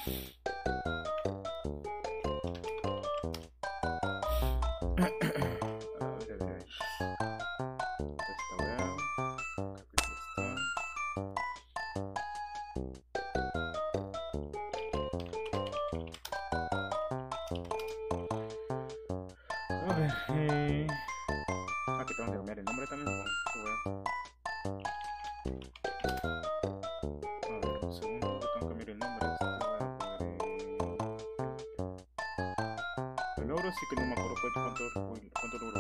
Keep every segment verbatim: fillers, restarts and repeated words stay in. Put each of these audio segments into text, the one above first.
A ver, a ver, a ver. Esta weá. Creo que sí está. A ver, eh... Ah, que tengo que cambiar el nombre también, po. Qué weá. A ver, un segundo, que tengo que cambiar el nombre de esta weá. A ver, eh... el logro sí que no me acuerdo cuánto, cuánto, uy, cuánto logro.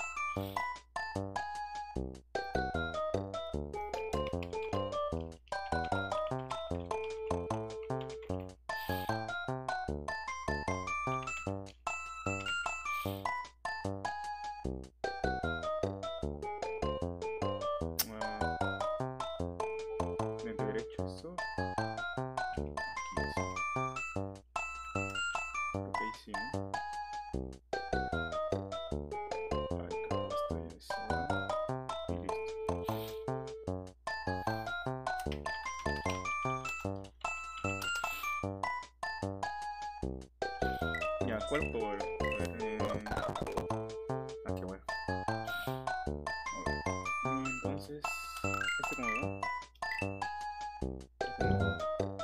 Ah, en el de derecho, eso. Aquí, eso. Creo que ahí sí, ¿no? Ay, creo que está ahí, eso. Y listo. Ya, ¿cuál power? A ver, eh... ah, qué bueno. A ver. Mm, entonces, ¿este cómo va? Este no.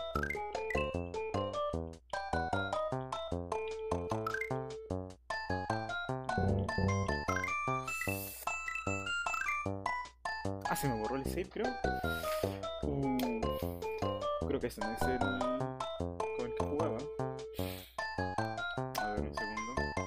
Ah, se me borró el save, creo. Uh, creo que ese no es el con el que jugaba. A ver, un segundo.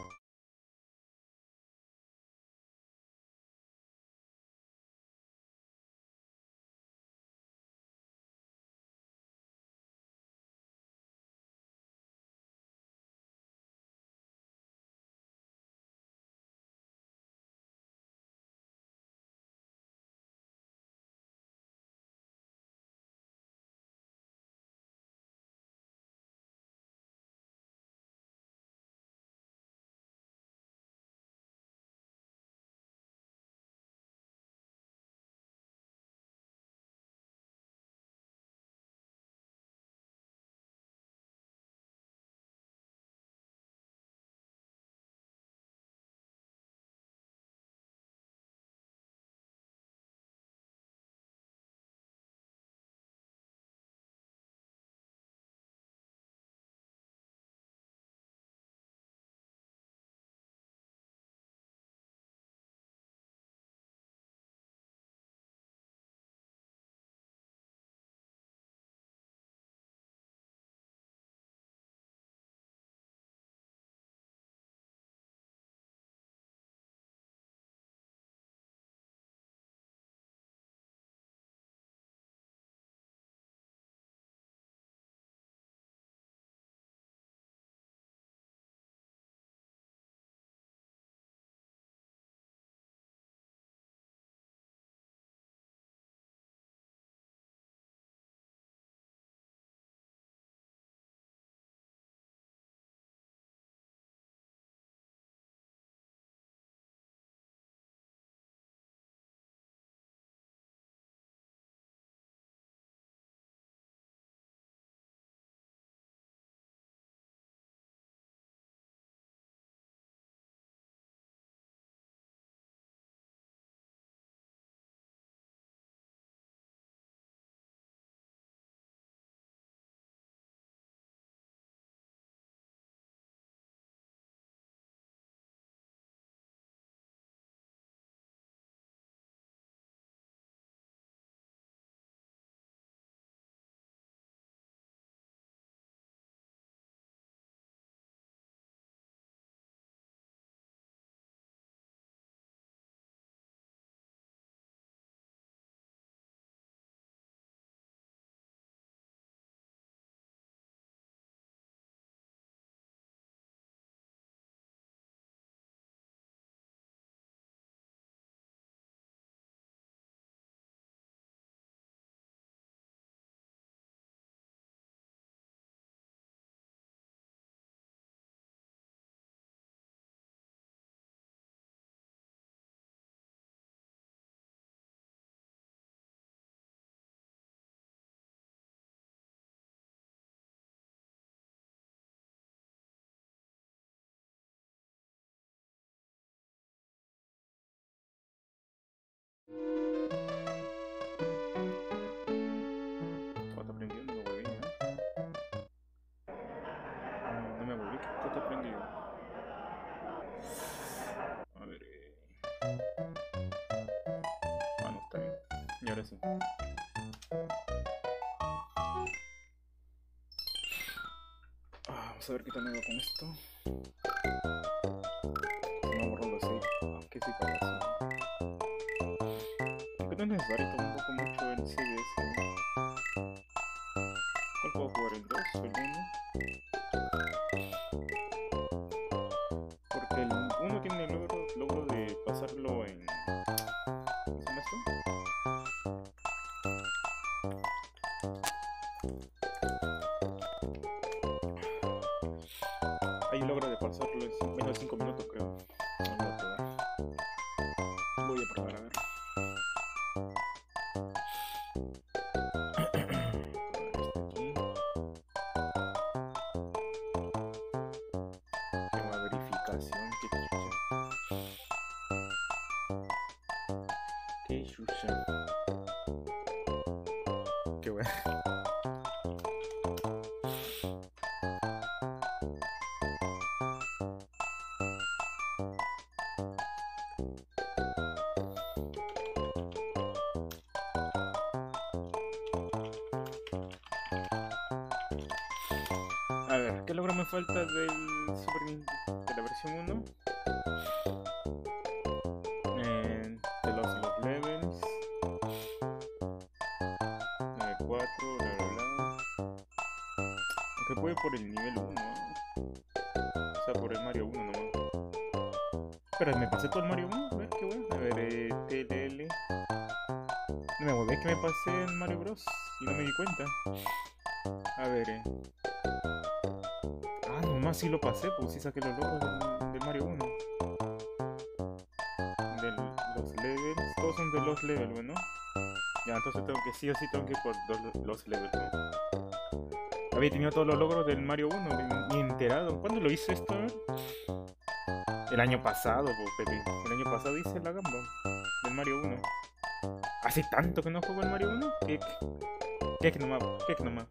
Mario. A ver. Eh... Ah, no, está bien. Y ahora sí. Ah, vamos a ver qué tal me va con esto. Se me ha borrado así. Ah, ¿qué sí para eso? Aunque no es necesario, tomar un poco mucho el C D S. ¿Cuál puedo jugar? ¿El dos o el uno? Porque el uno tiene el logro, logro de pasarlo en... ¿cómo se llama esto? Hay un logro de pasarlo en menos de cinco minutos, creo. No lo voy a probar. Voy a probar, a ver. Tema verificación, qué chucha. Qué chucha. Qué bueno. A ver, ¿qué logro me falta del Super Nintendo, de la versión uno? Eh, de los, los levels. nueve cuatro, bla bla bla. Aunque puede por el nivel uno, ¿no? O sea, por el Mario uno nomás. Pero me pasé todo el Mario uno, ¿ves qué bueno? A ver, eh, T L L. No me volví que me pasé en Mario Bros. Y no me di cuenta. A ver, eh. Ah, nomás sí lo pasé, pues sí saqué los logros del, del Mario uno. De los levels, todos son de los levels, bueno. Ya, entonces tengo que sí o sí tengo que ir por dos, los levels, ¿no? Había tenido todos los logros del Mario uno, ni enterado. ¿Cuándo lo hice esto? El año pasado, pues, Pepe. El año pasado hice la gamba del Mario uno. ¿Hace tanto que no juego el Mario uno? ¿Qué? ¿Qué que nomás? ¿Qué que nomás?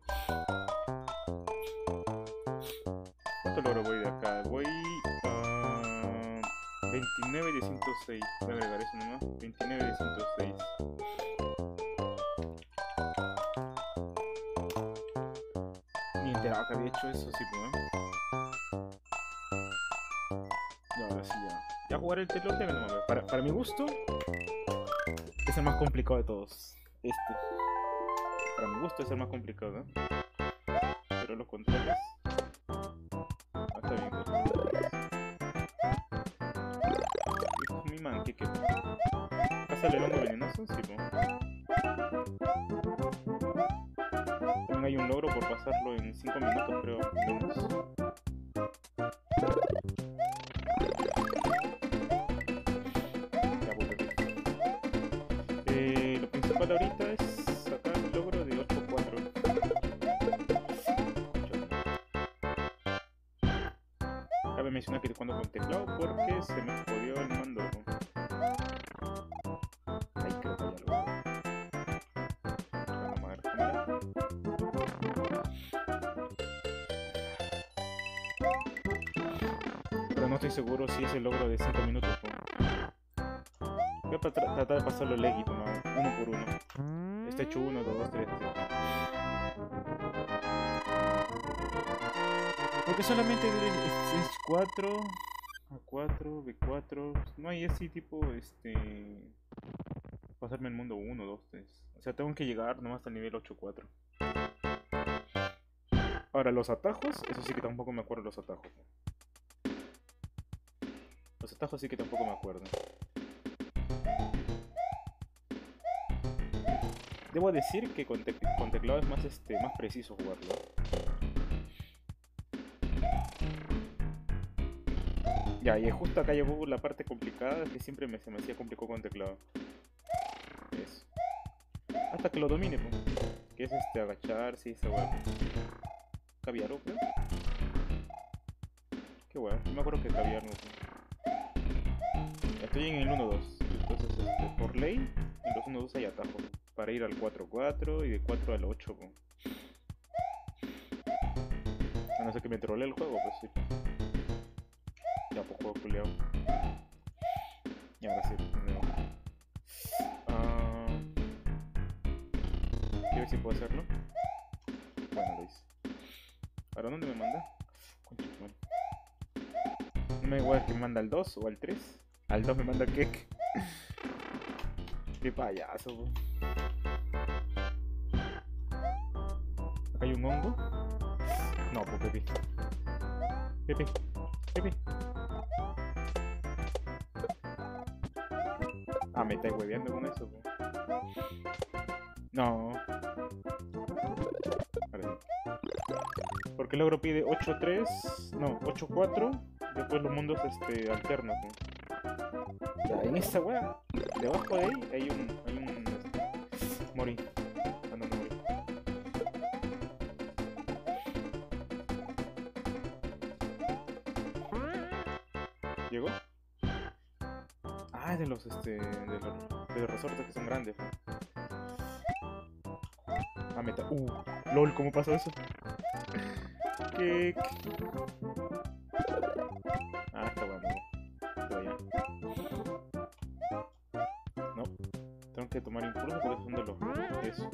¿Cuánto logro voy de acá? Voy a veintinueve de ciento seis. Voy a agregar eso nomás. veintinueve de ciento seis. Ni enterado que había hecho eso, sí, pues. Ya, ahora sí, ya. Ya jugar el T L L nomás. Para, para mi gusto, es el más complicado de todos. Este. Para mi gusto es el más complicado, ¿eh? Pero los controles. Ah, está bien, los controles. Esto es mi man, ¿qué qué? ¿Pásale el hongo venenoso? Sí, ¿no? También hay un logro por pasarlo en cinco minutos, creo, menos. Ya voy a ver. Eh, lo principal ahorita es sacar el logro de ocho cuatro. Cabe mencionar que cuando con teclado porque se me jodió el mando. Ahí creo que hay algo. Vamos a ver cámara. Pero no estoy seguro si es el logro de cinco minutos. ¿No? Voy a tra tratar de pasarlo legit, ¿no? Uno por uno. Está hecho uno, dos, tres, porque solamente es, es cuatro, A cuatro, B cuatro. No hay así tipo, este... pasarme el mundo uno, dos, tres. O sea, tengo que llegar nomás hasta el nivel ocho cuatro. Ahora, los atajos, eso sí que tampoco me acuerdo los atajos. Los atajos sí que tampoco me acuerdo. Debo decir que con, te con teclado es más, este, más preciso jugarlo. Ya, y justo acá llegó la parte complicada que siempre me, se me hacía complicado con teclado. Eso. Hasta que lo domine, pues. Que es este, agacharse y esa weá. Caviaro, creo. Qué weá, no me acuerdo que caviar no sé. Estoy en el uno dos. Entonces, este, por ley, en los uno dos hay atajos. Para ir al cuatro cuatro y de cuatro al ocho, pues. A no ser que me trole el juego, pues sí. Ya poco culeado. Y ahora sí, de nuevo. Ah, quiero ver si puedo hacerlo. Bueno, lo hice. ¿Ahora dónde me manda? Concha tu madre. No me da igual que me manda al dos o al tres. Al dos me manda Kek. Qué payaso, bro. Acá hay un hongo. No, pues Pepe. Pepe. Pepe. Ah, me estáis hueveando con eso, bro. No. Ahora sí. Porque el logro pide ocho tres. No, ocho cuatro. Después los mundos este, alternos, ¿no? Ya, en esa weá, debajo de ahí hay un. Hay un. Este, Mori. Ah, no, no Mori. ¿Llegó? Ah, es de los este. De los, de los resortes que son grandes, ¿no? Ah, meta. Uh, lol, ¿cómo pasó eso? ¿Qué? Ah, está bueno. Todavía. No. Tengo que tomar impulso porque son de los. Eso.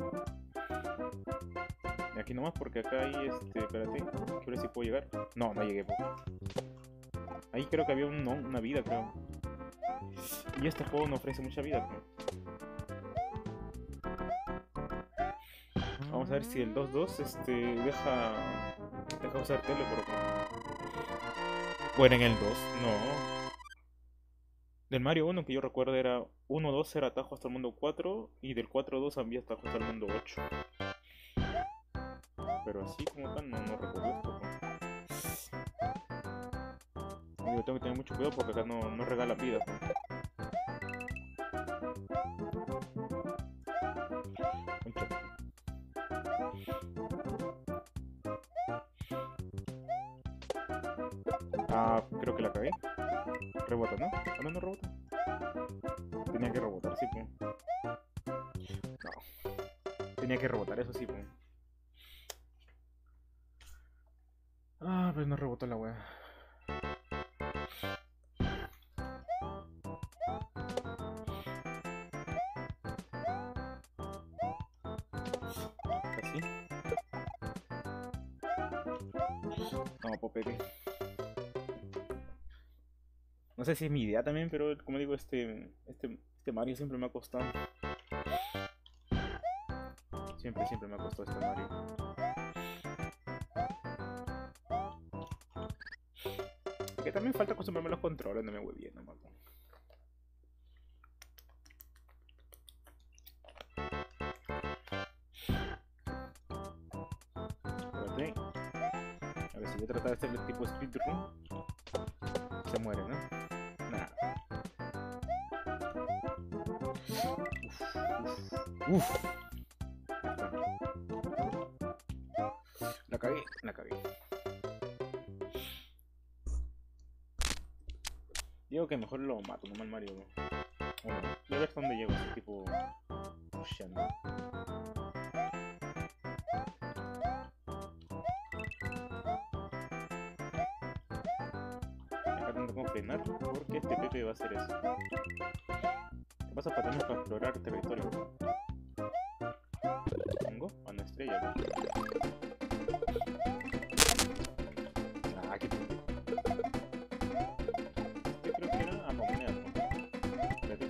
Y aquí nomás porque acá hay este. Espérate. Quiero ver si puedo llegar. No, no llegué, po. Ahí creo que había un, no, una vida, creo. Y este juego no ofrece mucha vida, creo. Vamos a ver si el dos dos este, deja, deja usar tele por acá. Bueno, en el dos, no. Del Mario uno que yo recuerdo era uno dos era atajo hasta el mundo cuatro y del cuatro dos había atajo hasta el mundo ocho. Pero así como tal no, no recuerdo esto. ¿No? Yo tengo que tener mucho cuidado porque acá no, no regala vida. ¿No? Ah, creo que la cagué. Rebota, ¿no? ¿Ah, no, no rebota? Tenía que rebotar, sí, pues. No. Tenía que rebotar, eso sí, pues. Ah, pues no rebotó la wea. Así. No, popete. No sé si es mi idea también, pero como digo, este, este, este Mario siempre me ha costado. Siempre, siempre me ha costado este Mario. Que también falta acostumbrarme a los controles, no me voy bien, nomás. Espérate. A ver si voy a tratar de hacerle tipo speedrun. Se muere, ¿no? Nada. Uf, uf. La cagué, la cagué. Digo que mejor lo mato, no mal Mario. Bueno, voy a ver hasta dónde llego, así tipo. Pushando. Acá tengo que frenar porque este Pepe va a hacer eso. ¿Qué pasa para también para explorar territorio? ¿Hongo? Ah, no, estrella. ¿No? Ah, qué pendejo. Yo creo que era a moneda, ¿no? Espérate.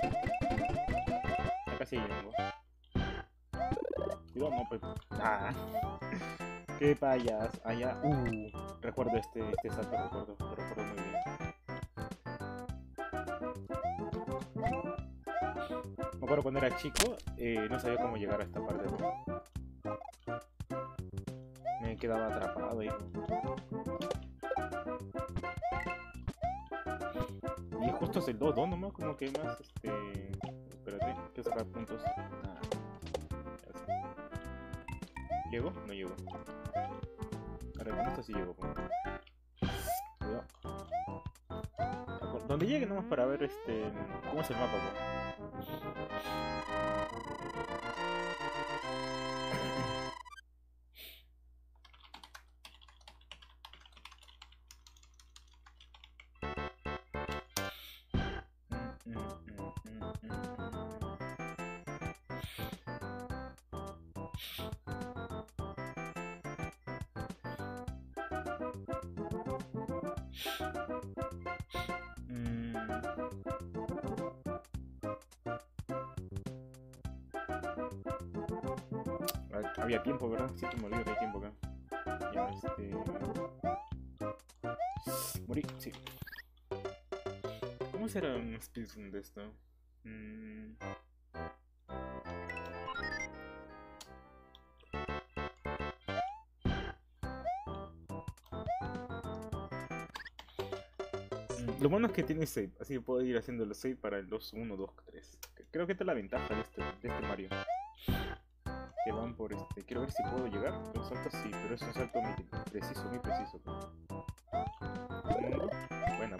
Acá sí hay hongo. Cuidado, no, Pepe. Ah. Qué payas. Allá. Uh. Recuerdo este, este salto, recuerdo. Lo recuerdo muy bien. Me acuerdo cuando era chico, eh, no sabía cómo llegar a esta parte, ¿no? Me quedaba atrapado ahí. Y justo es el dos dos nomás, como que más, este... Espérate, quiero sacar puntos. Ah, ¿llego? No llego. Ahora con esto sí llego. Cuidado. Donde llegue nomás para ver este... ¿Cómo es el mapa, ¿no? Mm, mm, mm, mm, mm. Ah, había tiempo, ¿verdad? Siempre me olvido que hay tiempo acá. Ya, este... Morí, sí. ¿Cómo será un speedrun de esto? Mm. Lo bueno es que tiene save, así que puedo ir haciendo los save para el dos uno, dos tres. Creo que esta es la ventaja de este, de este Mario. Que van por este... Quiero ver si puedo llegar. Un salto sí, pero es un salto muy preciso, muy preciso. ¿Un mundo? Buena.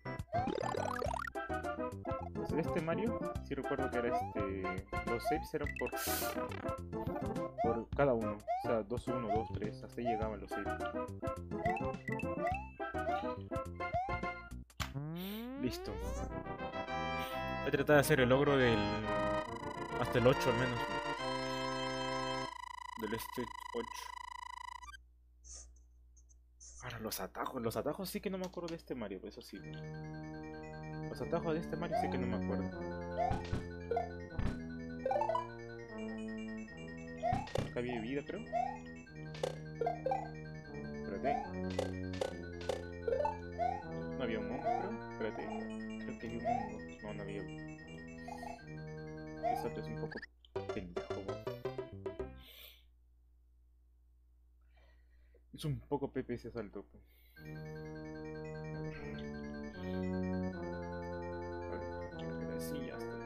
Pues en este Mario, sí recuerdo que era este... Los saves eran por... Por cada uno. O sea, dos uno, dos tres. Hasta ahí llegaban los saves. Listo. Voy a tratar de hacer el logro del... Hasta el ocho al menos. Del Stage ocho. Ahora los atajos. Los atajos sí que no me acuerdo de este Mario, eso sí. Los atajos de este Mario sí que no me acuerdo. Acá había vida, creo. Espérate. No había un hongo, creo. Espérate. Creo que había un hongo. No, no había. Ese salto es un poco pendejo. Es un poco P P ese salto. Vale, sí, ya está.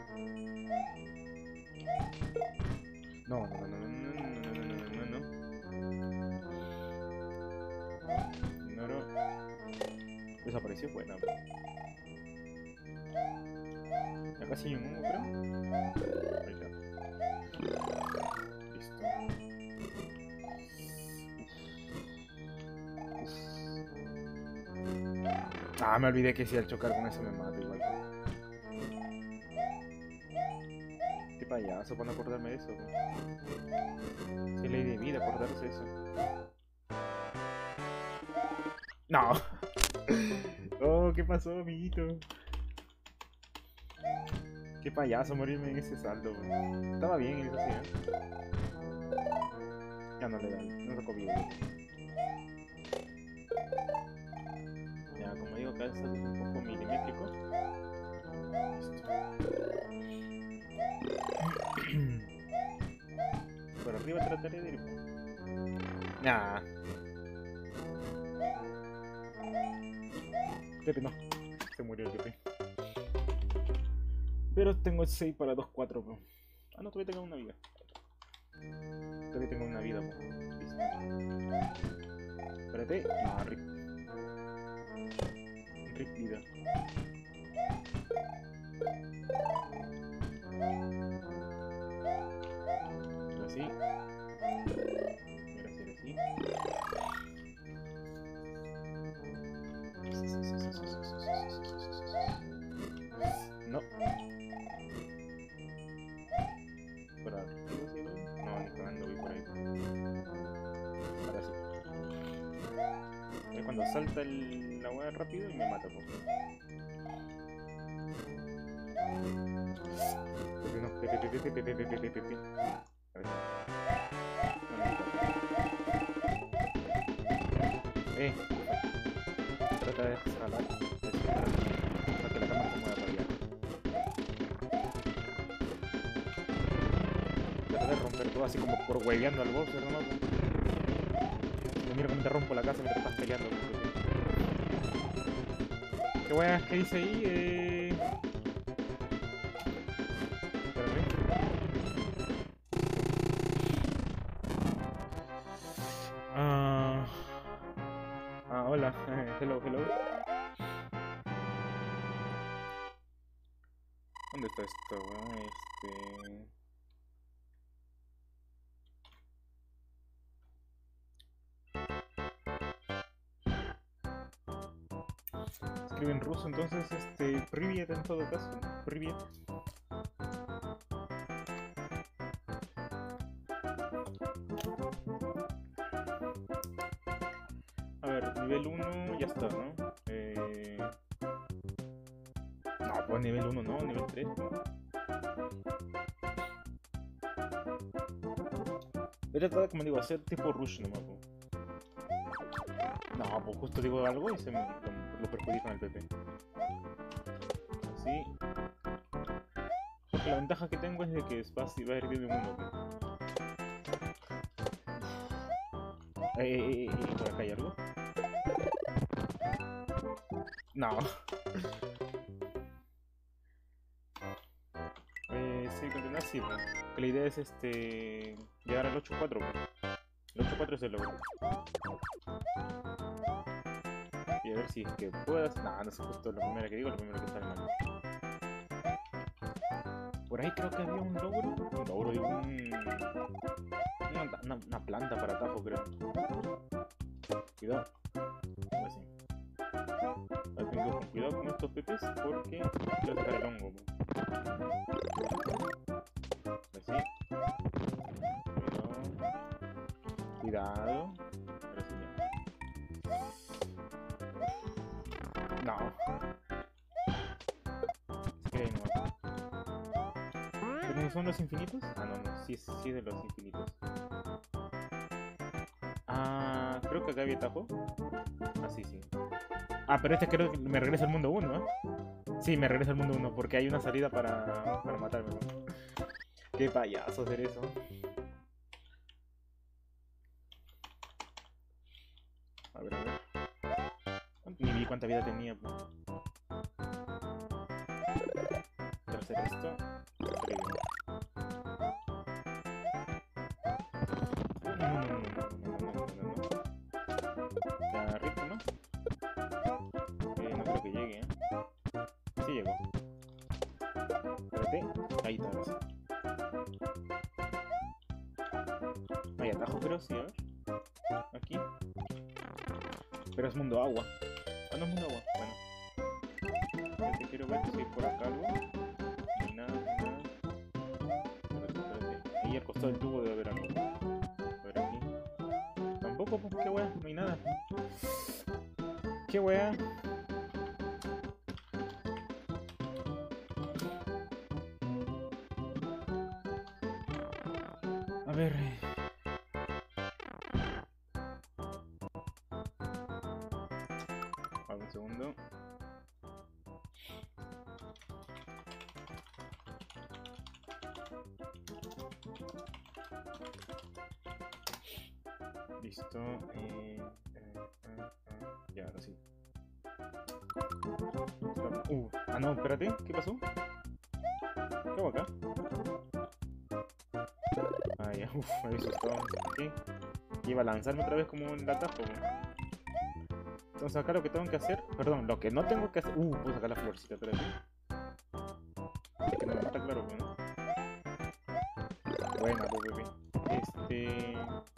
No, no, no, no, no, no, no, no, no, no, no, no. Desapareció, buena. Acá sí hay un hongo, creo. Ahí está. Listo. Ah, me olvidé que si al chocar con eso me mata igual. Qué payaso, para no acordarme de eso. Si ley de vida, acordarse de eso. No. Oh, ¿qué pasó, amiguito? Qué payaso morirme en ese salto. Estaba bien en eso, sí, ¿eh? Ya no le dan, no tocó vida. Ya, como digo, acá el salto es un poco milimétrico. Por arriba trataré de ir. Nah. Pepe no. Se murió el Pepe. Pero tengo el seis para dos cuatro. Ah, no, todavía tengo una vida. Todavía tengo una vida. Listo. Espérate. No, rip. Rip vida. Así. Y ahora hacer así. No. Por arriba, ¿sí? No, ni cagando voy por ahí. Ahora sí. Es cuando salta el, la hueá rápido y me mata, po. No, pepe, pepe, pepe, pepe, pepe, pepe, pepe. A ver. Eh. Trata de jalar. Para que la cámara se mueva para allá. Trata de romper todo así como por hueveando al boss, ¿no? Mira cómo te rompo la casa mientras estás peleando. ¿Qué weas que dice ahí? Eh... Espérame. Ah, ah hola. Hello, hello. ¿Dónde está esto, weón? Este... Es que escribe en ruso, entonces este, Privet en todo caso, ¿no? Privet. A ver, nivel uno ya está, ¿no? Eh... No, pues nivel uno no, nivel tres, ¿no? Voy a tratar, como digo, hacer tipo rush nomás, ¿no? No, pues justo digo algo y se me lo, lo perjudica en el P P. Así. Porque la ventaja que tengo es de que es fácil, va a ir de uno. Eh, eh, eh, eh, ¿por acá hay algo? No. eh, sí, continuar, sí, pues. Que la idea es este llegar al ocho cuatro, pues. El ocho cuatro es el logro. Y a ver si es que puedas. No, no sé, justo la primera que digo, la primera que sale mal. Por ahí creo que había un logro. Un logro, digo, un... Una, una, una planta para atajo, creo. Cuidado. Así. Ahora tengo que ir con cuidado con estos pepes porque quiero sacar el hongo. Así. Cuidado. Cuidado. Ahora sí ya. No. Es que ahí no. ¿Pero no son los infinitos? Ah, no, no. Sí, sí es de los infinitos. Ah, creo que acá había tajo. Ah, sí, sí. Ah, pero este creo que me regresa al mundo uno, ¿eh? Sí, me regresa al mundo uno porque hay una salida para, para matarme, ¿no? Qué payaso hacer eso. A ver, a ver. Ni vi cuánta vida tenía, pues. Quiero hacer esto. No, no, no, no, no, no, no, no, no, no. Ya, rico, ¿no? Eh, no creo que llegue, ¿eh? Sí llegó. Espérate. Ahí está, ahora sí. Hay atajo, pero sí, a ver. Aquí. Pero es mundo agua. Ah, no es mundo agua. Bueno. Yo te quiero ver si hay por acá algo. No hay nada, no hay nada. Espérate, espérate. Ahí al costado del tubo debe haber algo. A ver aquí. Tampoco, pues, qué wea, no hay nada. Qué wea. A ver. A ver, un segundo. Listo. Eh, eh, eh, eh. Ya, ahora sí. Uh, ah, no, espérate. ¿Qué pasó? ¿Qué hago acá? Ah, ya, uff, me había asustado. ¿Qué? Iba a lanzarme otra vez como un latazo. Entonces acá lo que tengo que hacer... Perdón, lo que no tengo que hacer... Uh, puedo sacar la florcita, espérate. Es que no me mata, claro, ¿no? Buena, pues, bebé. Este...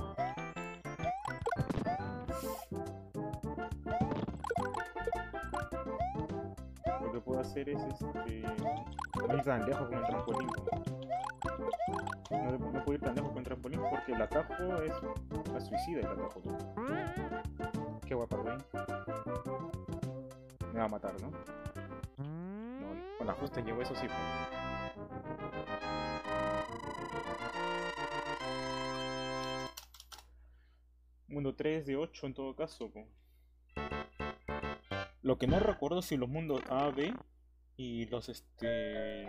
Lo que puedo hacer es este... No ir tan lejos como el trampolín. No, no puedo ir tan lejos con el trampolín porque el atajo es... La suicida el atajo. Qué guapa, güey. Me va a matar, ¿no? No, con la justa llevo eso sí. Mundo tres de ocho en todo caso. Po. Lo que no recuerdo si los mundos A, B y los este...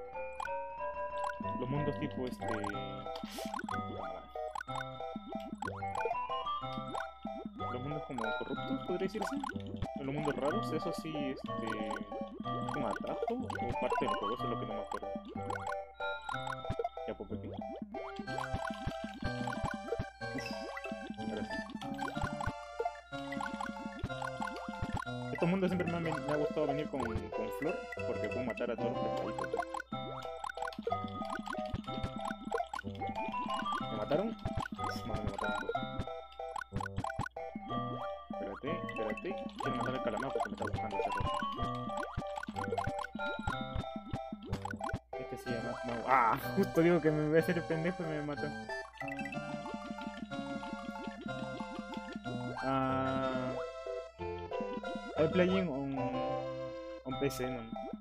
Los mundos tipo este... Los mundos como corruptos, podría decirse. Los mundos raros, eso sí, este... ¿un atajo o parte del juego? Eso es lo que no me acuerdo. Ya, pues, Pepe. Ahora sí. Estos mundos siempre me, me ha gustado venir con, con flor, porque puedo matar a todos los pescaditos. ¿Me mataron? No, no me mataron. Espérate, espérate. Quiero matar al calamar porque me está buscando ese cosa. Ah, justo digo que me voy a hacer el pendejo y me mata. Ah, I'm playing on, on P C, no.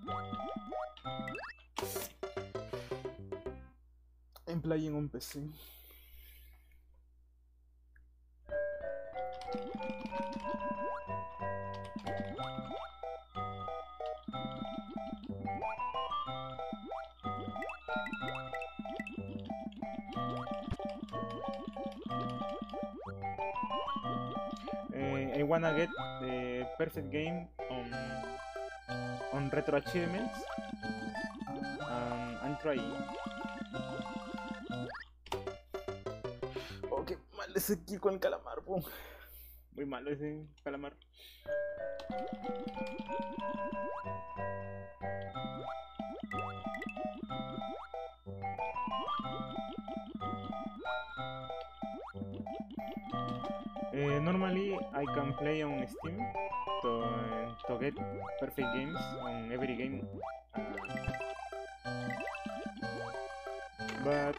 I'm playing on P C. I wanna get the perfect game on on retro achievements. Um, I'm trying. Oh, qué mal ese kill con el calamar, po. Muy malo ese calamar. Uh, normally I can play on Steam to, uh, to get perfect games on every game, uh, but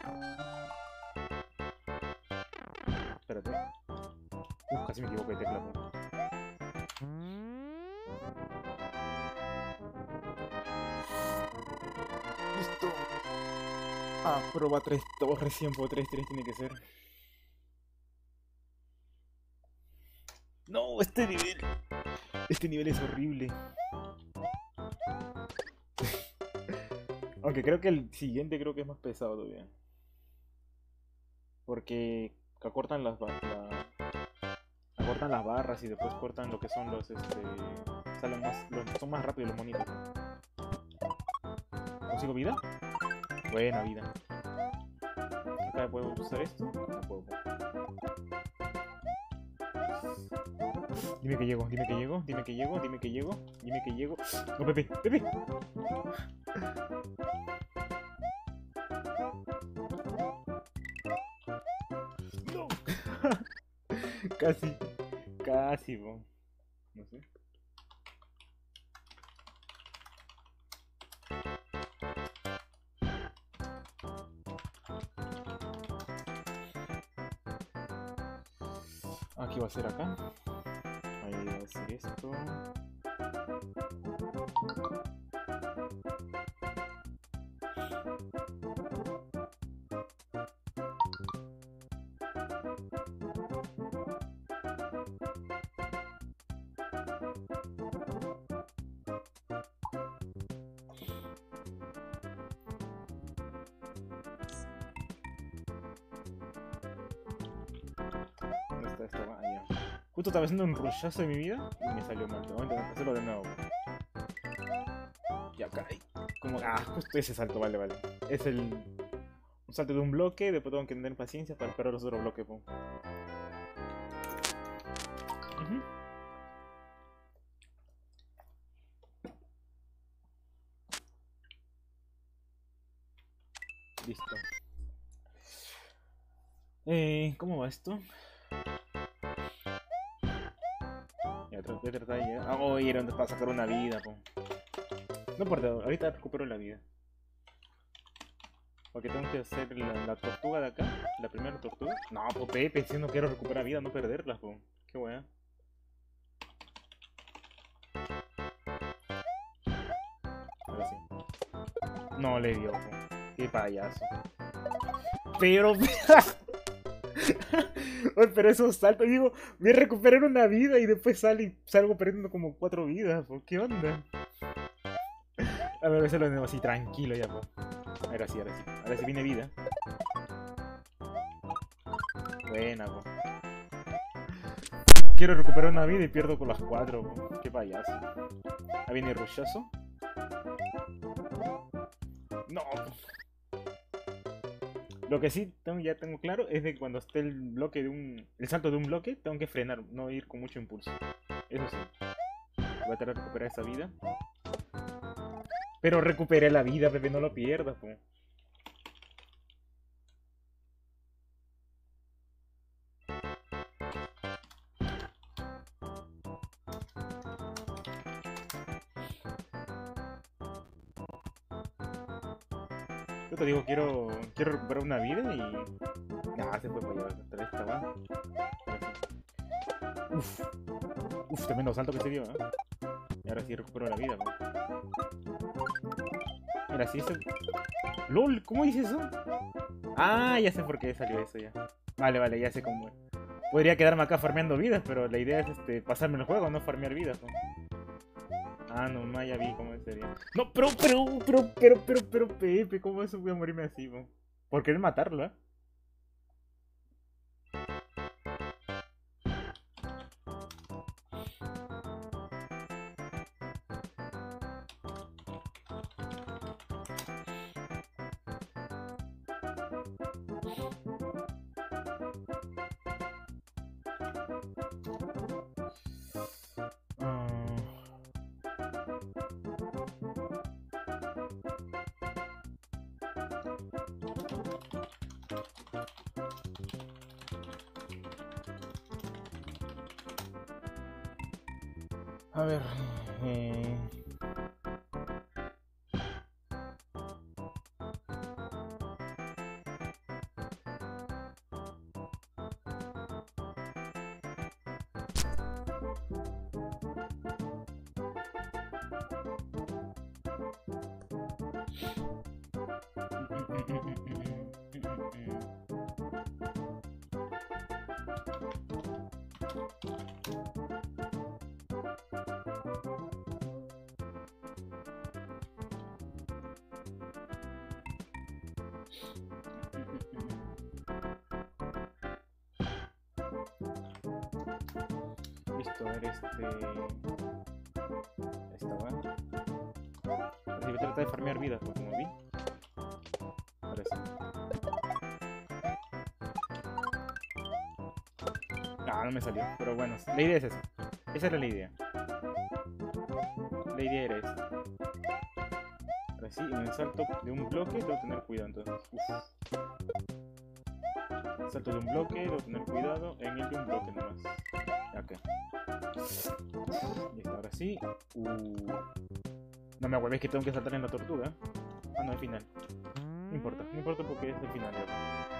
espérate, uf, casi me equivoco de tecla. Listo. Ah, prueba tres, dos recién por tres tres tiene que ser. No, este nivel. Este nivel es horrible. Aunque creo que el siguiente creo que es más pesado todavía. Porque acortan las, ba la, acortan las barras y después cortan lo que son los este. Salen más. Los, son más rápidos los monitos. ¿Consigo vida? Buena vida. Acá puedo usar esto. No puedo. Dime que llego, dime que llego, dime que llego, dime que llego, dime que llego. No, Pepe, Pepe. No. Casi, casi, bo. No sé. Aquí va a ser acá. Ahí va a ser esto. ¿Dónde está esto? Ah, ya. Justo estaba haciendo un rushazo de mi vida y me salió mal. Vamos a intentar hacerlo de nuevo. Ya caí. Como... Ah, justo ese salto, vale, vale. Es el... un salto de un bloque, después tengo que tener paciencia para esperar los otros bloques. Uh-huh. Listo. Eh, ¿Cómo va esto? Ya traté de tratar de llegar. Ah, oh, era donde para sacar una vida, po. No importa, ahorita recupero la vida. Porque tengo que hacer la, la tortuga de acá. La primera tortuga. No, pues Pepe, si no quiero recuperar vida, no perderla, po. Qué wea. Ahora sí. No le dio, po. Qué payaso. Pero... Oye, pero esos saltos, digo, voy a recuperar una vida y después sale y salgo perdiendo como cuatro vidas, po. ¿Qué onda? A ver, eso lo tenemos así, tranquilo ya, po. Ahora sí, ahora sí. Ahora sí viene vida. Buena, po. Quiero recuperar una vida y pierdo con las cuatro, po. Qué payaso. Ahí viene rushazo. No. Lo que sí tengo, ya tengo claro es de que cuando esté el bloque de un... el salto de un bloque, tengo que frenar, no ir con mucho impulso. Eso sí. Voy a tratar de recuperar esa vida. Pero recuperé la vida, Pepe, no lo pierdas, po. Yo te digo, quiero, quiero recuperar una vida y... Nah, se fue para allá, otra vez estaba. Uf, uf, tremendo salto que se dio, ¿eh? Y ahora sí recupero la vida, ¿no? Mira, sí eso... ¡Lol! ¿Cómo hice eso? Ah, ya sé por qué salió eso ya. Vale, vale, ya sé cómo. Podría quedarme acá farmeando vidas, pero la idea es este pasarme el juego, no farmear vidas, ¿no? Ah, no, ma, ya vi cómo sería. No, pero, pero, pero, pero, pero, pero, Pepe, ¿cómo eso voy a morirme así, ¿no? Por querer matarlo, ¿eh? A ver, eh... Listo, a ver este... Esta va. Así voy a tratar de farmear vidas, pues, como vi. Ahora sí. Ah, no me salió, pero bueno, la idea es esa. Esa era la idea. La idea era esa. Ahora sí, en el salto de un bloque debo tener cuidado, entonces. Uf. Salto de un bloque, debo tener cuidado en el de un bloque nomás. Ok. Listo, ahora sí. Uh. No me acuerdo que tengo que saltar en la tortuga. Ah, no, el final. No importa, no importa porque es el final ya.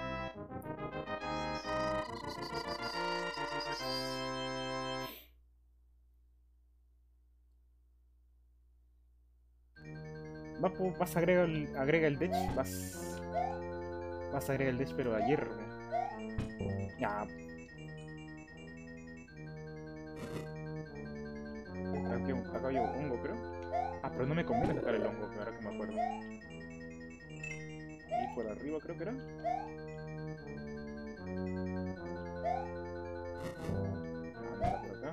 Va, pues, vas a agregar el, agrega el Dech, vas. Vas a agregar el Dech, pero ayer. Ya. Aquí, acá llevo hongo, creo. Ah, pero no me conviene sacar el hongo, ahora que me acuerdo. Y por arriba creo que era. Ah, no era por acá.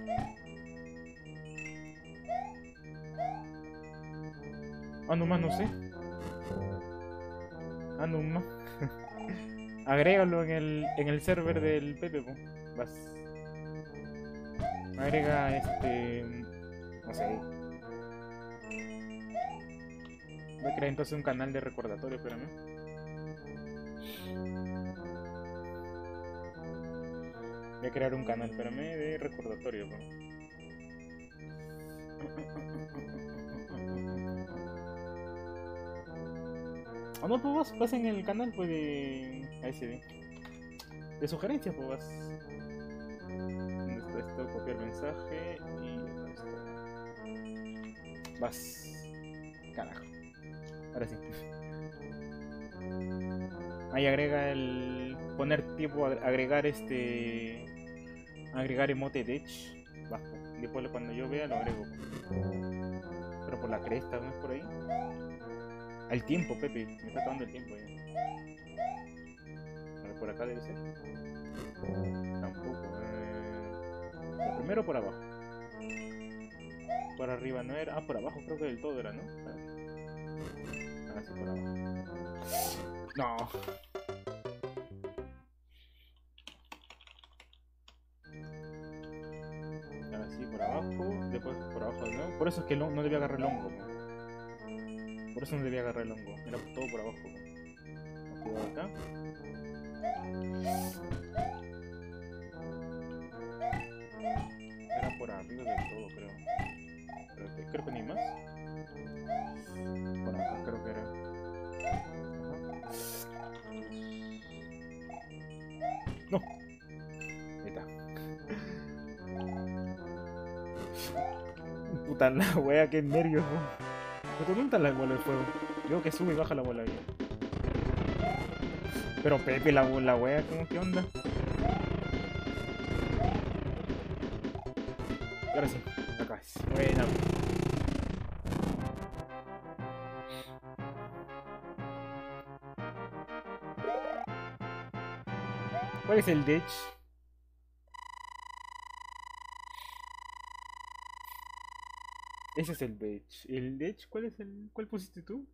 Ah, no más, no sé. Ah, no más. Agrégalo en el, en el server del Pepe, po. Vas. Agrega este... No sé. Voy a crear entonces un canal de recordatorio, espérame. Voy a crear un canal, espérame, de recordatorio, po. Ah, no, pues vas, vas en el canal, pues, de... A ese de... De sugerencias, pues vas... ¿Dónde está esto? Copiar mensaje y... Vas... Carajo. Ahora sí. Ahí agrega el... Poner tipo, agregar este... Agregar emote Dech. Bajo. Después cuando yo vea lo agrego. Pero por la cresta, ¿no es por ahí? Al tiempo, Pepe. Me está acabando el tiempo ya. A ver, por acá debe ser. Tampoco. Eh... Lo primero por abajo. Por arriba no era. Ah, por abajo creo que del todo era, ¿no? Ah, sí, por abajo. No. Ahora sí, por abajo. Después por abajo de nuevo. Por eso es que no, no debía agarrar el hongo. ¿No? Por eso no debía agarrar el hongo. Era todo por abajo. ¿No? Cuidado acá. Era por arriba del todo, creo. Creo que, creo que ni más. Por acá creo que era. Puta la wea, qué nervios, po. Pero ¿dónde está la bola de fuego? Veo que sube y baja la bola ahí. Pero Pepe, la, la wea, ¿cómo qué onda? Y ahora sí, acá es. Buena. ¿Cuál es el ditch? Ese es el ditch. ¿El ditch? ¿Cuál es el. ¿Cuál pusiste tú?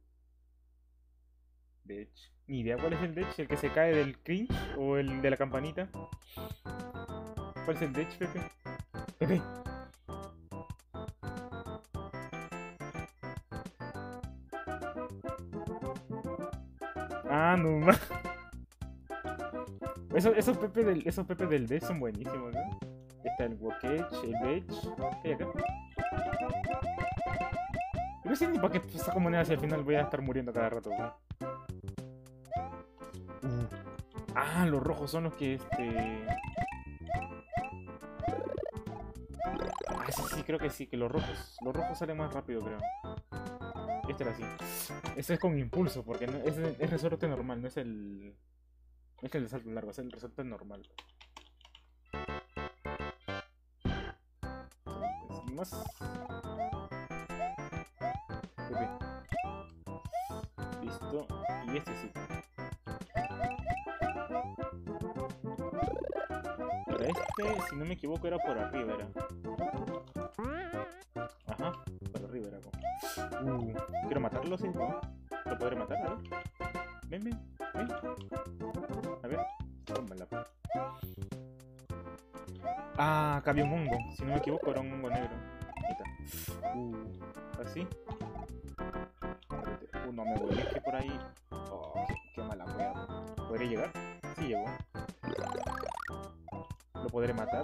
Ditch. Ni idea cuál es el ditch. ¿El que se cae del cringe? ¿O el de la campanita? ¿Cuál es el ditch, Pepe? Pepe. Ah, no más. Esos, esos Pepe del, esos Pepe del ditch son buenísimos, ¿no? Está el Wokech, el Ditch. ¿Qué hay acá? Yo no sé ni para qué saco monedas si al final voy a estar muriendo cada rato, ¿no? Uh. Ah, los rojos son los que este. Ah, sí, sí, creo que sí, que los rojos. Los rojos salen más rápido, creo. Este era así. Ese es con impulso, porque no, es, es resorte normal, no es el. No es el de salto largo, es el resorte normal. Entonces, más. Pepe. Listo. Y este sí. Para este, si no me equivoco, era por arriba, era. Ajá, por arriba era. Uh, quiero matarlo, sí, ¿no? ¿Lo podré matar? A ver. Ven, ven, ven. A ver, tómala. Ah, acá había un hongo. Si no me equivoco, era un hongo negro. Ahí está. Uh, así. Uh, no me voy, es que por ahí. Oh, qué, qué mala wea. ¿Podré llegar? Sí, llegó. ¿Lo podré matar?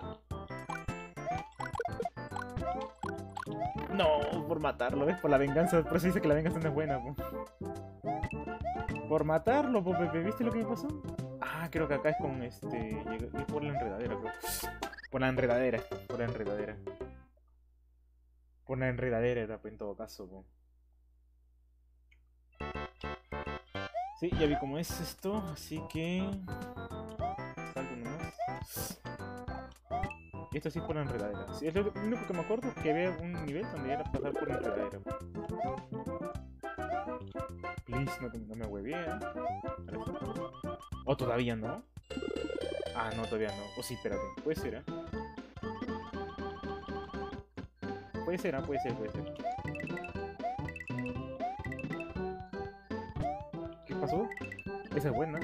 No, por matarlo, ¿ves? Por la venganza. Por eso dice que la venganza no es buena, po. Por matarlo, po, Pepe. ¿Viste lo que me pasó? Ah, creo que acá es con este. Llegué por la enredadera, creo. Por la enredadera, por la enredadera. Por la enredadera era, en todo caso, po. Sí, ya vi cómo es esto, así que. Salto nomás. Y esto sí es por la enredadera. Sí, es lo único que me acuerdo es que había un nivel donde era pasar por la enredadera. Please, no, no me huevee. ¿O todavía no? Ah, no, todavía no. O sí, espérate. Puede ser, ¿eh? Puede ser, ¿eh? Puede ser, puede ser. ¿Qué pasó? Esa es buena.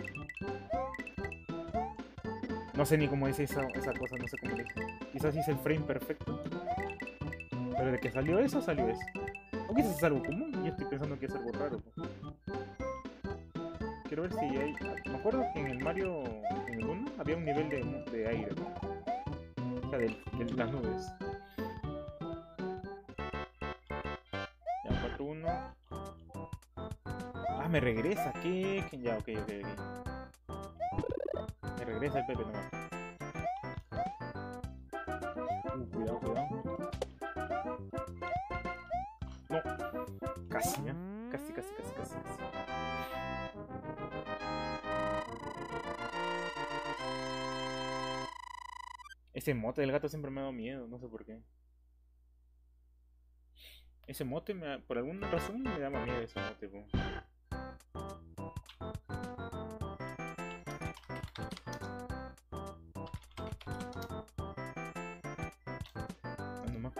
No sé ni cómo dice esa, esa cosa, no sé cómo le dice. Quizás hice el frame perfecto. Pero de que salió eso, salió eso. O quizás es algo común. Yo estoy pensando que es algo raro. Quiero ver si hay. Me acuerdo que en el Mario. En el uno había un nivel de, de aire, ¿no? O sea, de, de las nubes. Ya, cuatro uno. Ah, me regresa. ¿Qué? ¿Qué? Ya, ok, ok, ok. Me regresa el Pepe nomás. Uh, cuidado, cuidado. No. Casi, ¿eh? Casi, casi, casi, casi, casi. Ese mote del gato siempre me ha dado miedo, no sé por qué. Ese mote, me, por alguna razón, me daba miedo ese mote, po. Ando más.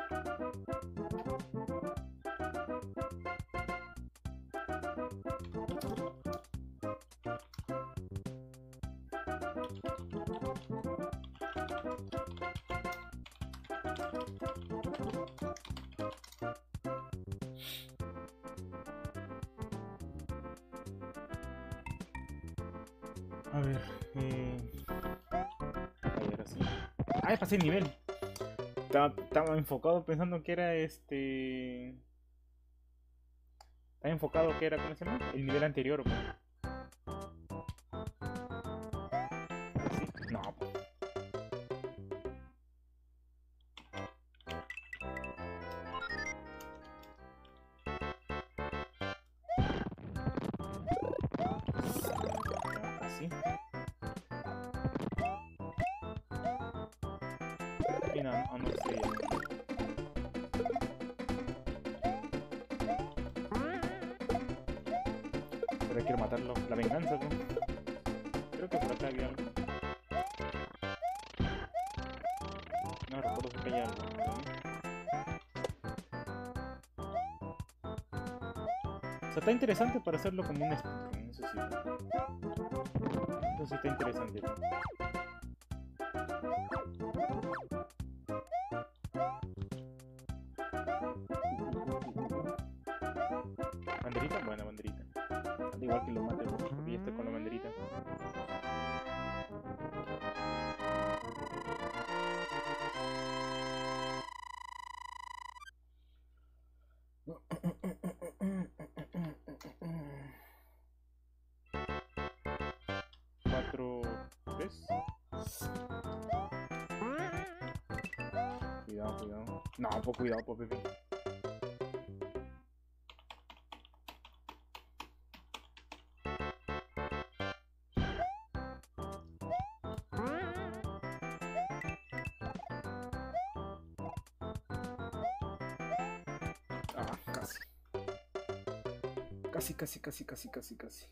A ver, eh... a ver, así. Ah, ya pasé el nivel. Estaba, estaba enfocado pensando que era este... Estaba enfocado que era, ¿cómo se llama? El nivel anterior, pues. Así. No, pues. sí. Y no, no, no sé. Pero quiero matarlo. La venganza, ¿no? Creo que por acá había algo. No recuerdo si había algo. O sea, está interesante para hacerlo como un speedrun, eso sí. Eso sí está interesante. Banderita, buena banderita. Al igual que lo mate, porque ya está con la banderita. cuatro, tres. Cuidado, cuidado. No, pues cuidado, pues Pepe. Ah, casi. Casi, casi, casi, casi, casi, casi.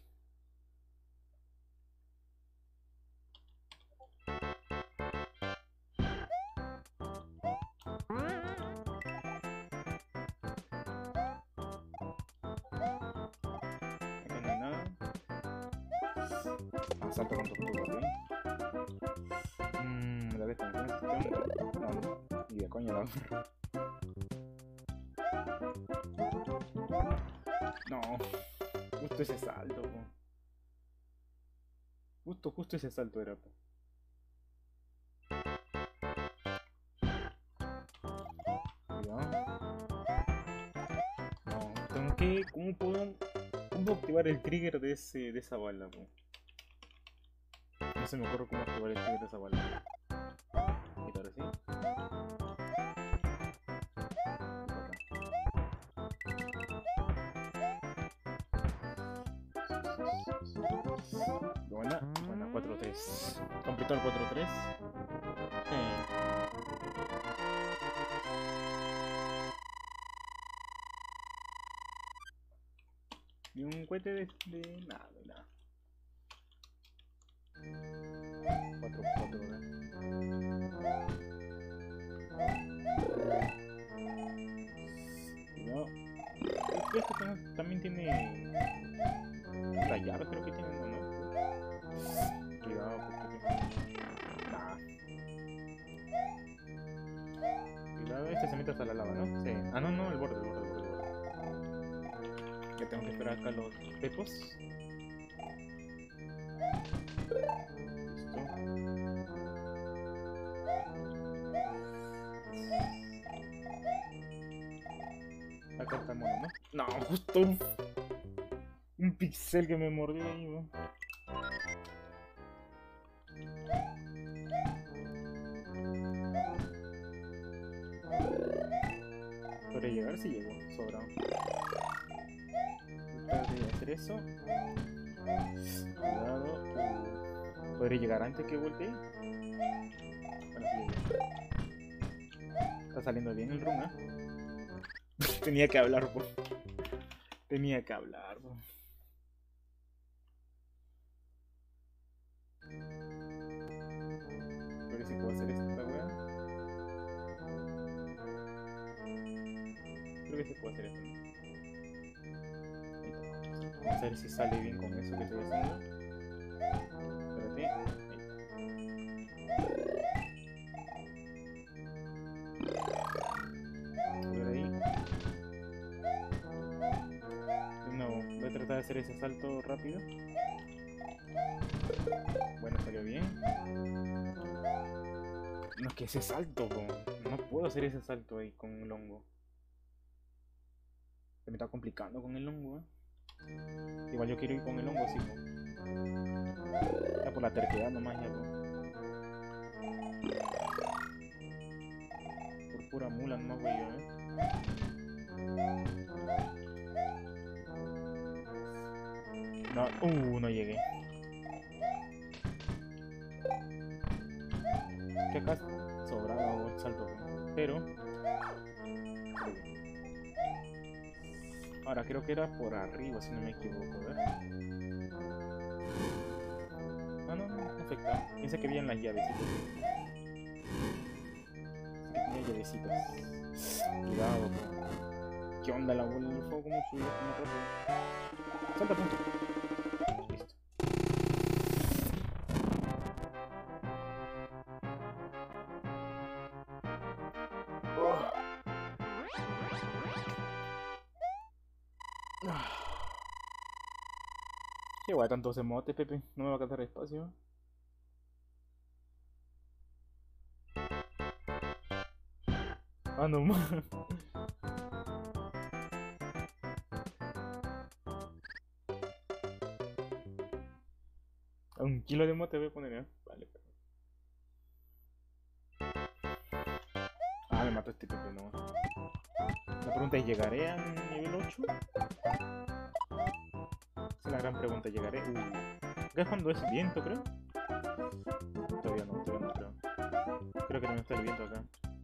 Salto con tortuga, ¿sí? Mmm, la vez con quién no, no, y de coño la otra. No, justo ese salto, po. Justo, justo ese salto era, po. Cuidado. No, tengo que. ¿Cómo puedo. ¿Cómo puedo activar el trigger de ese de esa bala, po? No se me ocurre cómo activar el trigger de esa bala. Y ahora sí. Buena, buena, cuatro tres. Completó el cuatro tres. Eh. Y un cohete de, de nada, de nada. cuatro cuatro, ¿verdad? Cuidado. Creo que también, también tiene. La llave creo que tiene, ¿no? Cuidado, porque. Nah. Cuidado, este se mete hasta la lava, ¿no? Sí. Ah, no, no, el borde, el borde, el borde, el borde. Ya tengo que esperar acá los pepos. Listo. Acá está el mono, ¿no? No, justo un, un pixel que me mordió ahí, ¿no? Podría llegar si llegó, sobrado. Podría hacer eso. Cuidado. Podría llegar antes que voltee. Bueno, sí llegué. Está saliendo bien el run, ¿eh? Tenía que hablar, po. Tenía que hablar, po. Creo que sí puedo hacer esta wea. Creo que sí puedo hacer esto. Vamos a ver si sale bien con eso que estoy haciendo. Espérate. Por ahí. De nuevo, voy a tratar de hacer ese salto rápido. Bueno, salió bien. No, es que ese salto, po. No puedo hacer ese salto ahí con el hongo. Se me está complicando con el hongo, ¿eh? Igual yo quiero ir con el hongo así, po. Ya por la terquedad nomás, ya, po. Por pura mula nomás voy yo, ¿eh? No, uh, no llegué. acá sobrado salto, pero ahora creo que era por arriba, si no me equivoco, a ver. No, no, no, no afecta. Piensa que habían las llavecitas. Tenía llavecitas. Cuidado, bro. ¿Qué onda la bola del fuego? ¿Cómo subió? ¿Cómo rápido? Salta, punto. Listo. Oh. Qué guay tanto ese mote, Pepe. No me va a quedar espacio. Ah, no más. A un kilo de mote voy a poner, ¿eh? Vale. Ah, me mató este Pepe, no. La pregunta es, ¿llegaré a nivel ocho? Esa es la gran pregunta, ¿llegaré? Uh. Acá es cuando es viento, creo. Todavía no, todavía no creo. Creo que también está el viento acá.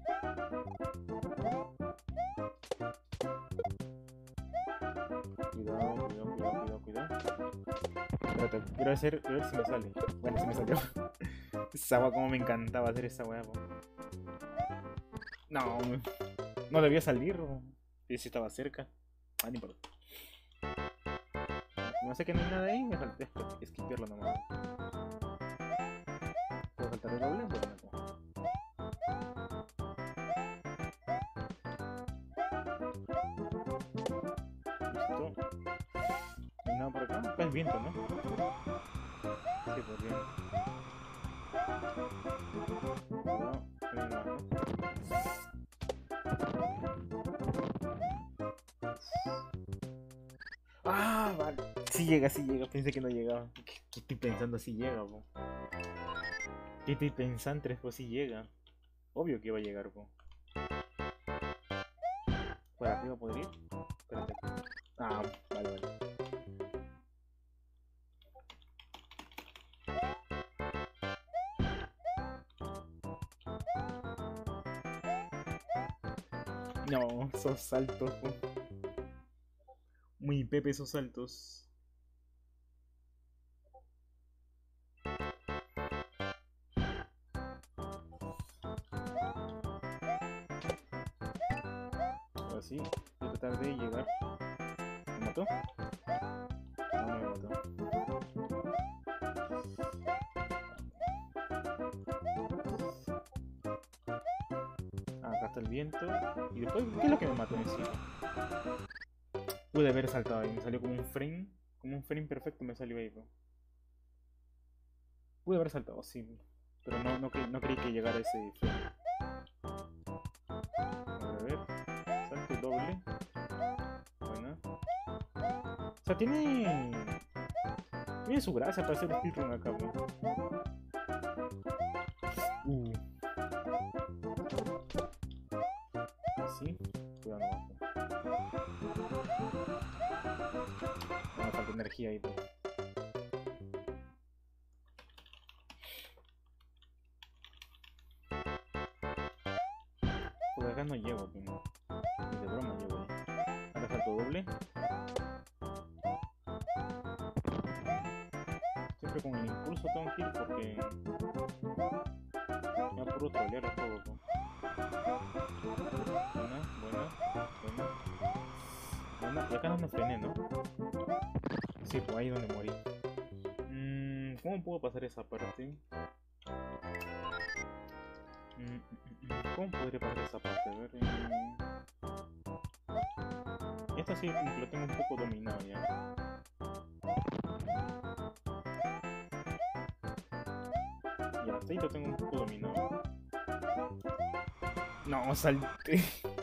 Cuidado, cuidado, cuidado, cuidado, cuidado. Espérate, quiero hacer, a ver si me sale. Bueno, si me salió. Esa agua, como me encantaba hacer esa weá. No, no debía salir. Y si estaba cerca. Ah, ni importa. No sé que no hay nada ahí, me salté. Esquipearlo nomás. ¿Puedo saltar el doble? Bueno, no. Listo. No hay nada por acá. Acá es viento, ¿no? Sí, por bien. No, no hay nada, ¿no? Ah, vale. Sí llega, sí llega. Pensé que no llegaba. ¿Qué, qué estoy pensando si llega, po? ¿Qué estoy pensando? Pues si llega. Obvio que iba a llegar, po. ¿Por arriba podría ir? Espérate. Ah, vale, vale. No, esos saltos, po. Muy Pepe esos saltos. Ahora sí, voy a tratar de llegar. ¿Me mató? No, no me mató. Ah, acá está el viento. Y después, ¿qué es lo que me mató encima? Pude haber saltado ahí, me salió como un frame. Como un frame perfecto me salió ahí, bro. Pude haber saltado, sí. Pero no, no, cre no creí que llegara ese frame. A ver, salto doble. Buena. O sea, tiene... Tiene su gracia para hacer speedrun acá, bro. Uh. Así. Cuidado, no. No, falta energía ahí, bro. Por acá no llego, bro. Ni de broma llego ahí. Ahora salto doble. Siempre con el impulso tengo que ir porque... Me da puro trolear el juego, bro. Buena, buena, buena. Buena. Y acá no me frené, ¿no? Sí, pues ahí es donde morí. Mm, ¿Cómo puedo pasar esa parte? Mm, ¿Cómo podría pasar esa parte? A ver. Eh... Esta sí lo tengo un poco dominado ya. Ya, hasta ahí lo tengo un poco dominado. No, salté.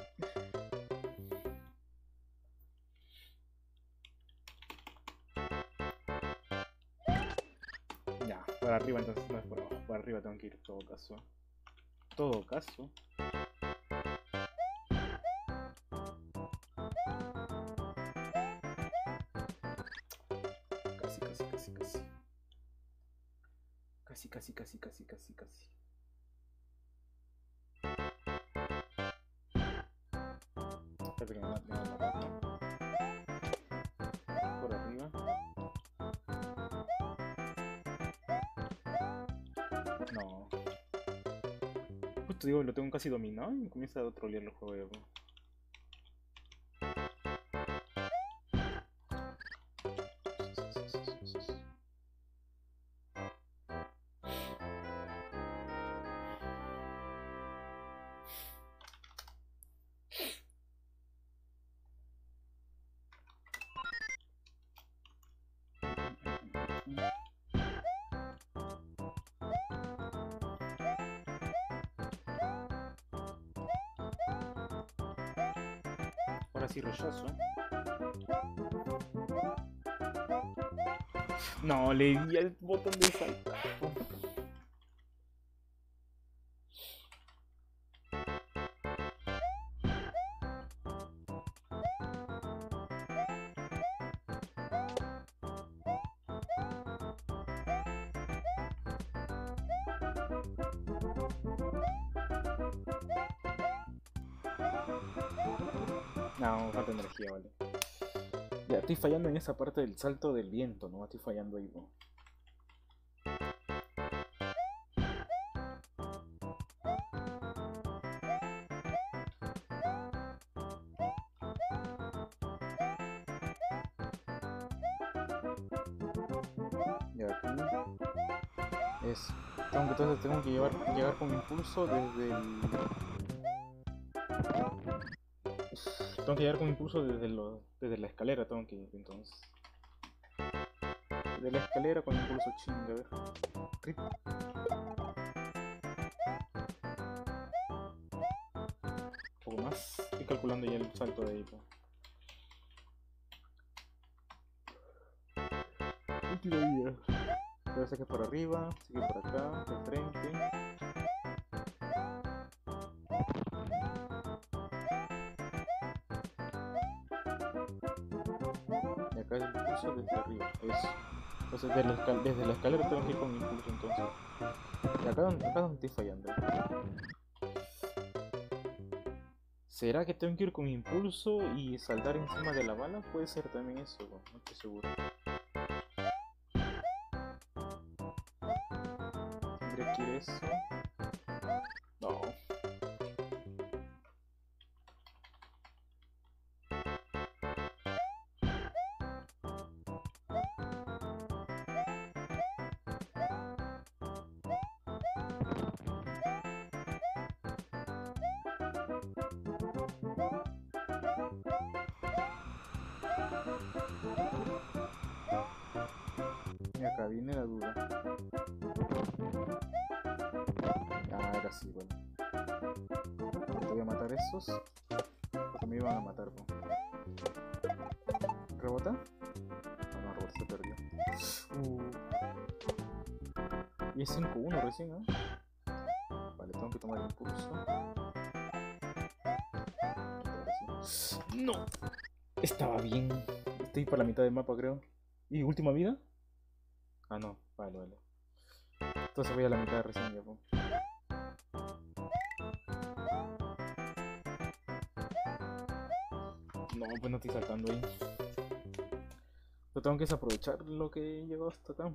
Ya, por arriba entonces, no es por abajo. Por arriba tengo que ir en todo caso. Todo caso. Casi, casi, casi, casi. Casi, casi, casi, casi, casi, casi. aparte que me va me va a matar, ¿no? Por arriba. No. Justo digo, lo tengo casi dominado y me comienza a trolear el juego. Ya, po. Ahora sí rechazo. No, le di al botón de saltar. No, falta energía, vale. Ya, estoy fallando en esa parte del salto del viento, ¿no? Estoy fallando ahí, ¿no? Ya, aquí. Es. Tengo que, entonces tengo que llevar, llegar con impulso desde el... Tengo que llegar con impulso desde, lo, desde la escalera, tengo que ir, entonces. Desde la escalera con impulso chinga, a ver. Rip. Un poco más. Estoy calculando ya el salto de ahí, pues. Última vida. Debe ser que por arriba, sigue por acá, de frente. Y acá el impulso desde arriba. Eso. Entonces desde la, escal desde la escalera tengo que ir con impulso entonces. Y acá, acá donde estoy fallando. ¿Será que tengo que ir con impulso y saltar encima de la bala? Puede ser también eso, no estoy seguro. Tendría que ir eso. No. Y acá viene la duda. Ah, era así, bueno. Te voy a matar esos. Porque me iban a matar, ¿no? ¿Rebota? Ah, no, rebota, se perdió. Uh. Y es cinco uno recién, ¿no? Vale, tengo que tomar impulso. ¡No! Estaba bien. Estoy por la mitad del mapa, creo. ¿Y última vida? Ah, no. Vale, vale. Entonces voy a la mitad recién ya, pues. No, pues no estoy saltando ahí. Pero tengo que desaprovechar lo que he llegado hasta acá.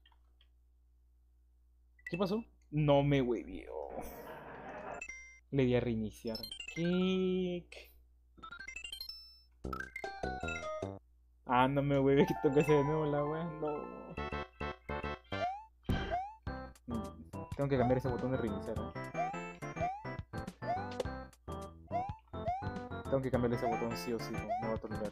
¿Qué pasó? No me huevió. Le di a reiniciar. ¿Qué? Ah, no me hueve, que tengo que hacer de nuevo la wea. No. Tengo que cambiar ese botón de reiniciar, ¿eh? Tengo que cambiar ese botón sí o sí, no me va a tolerar.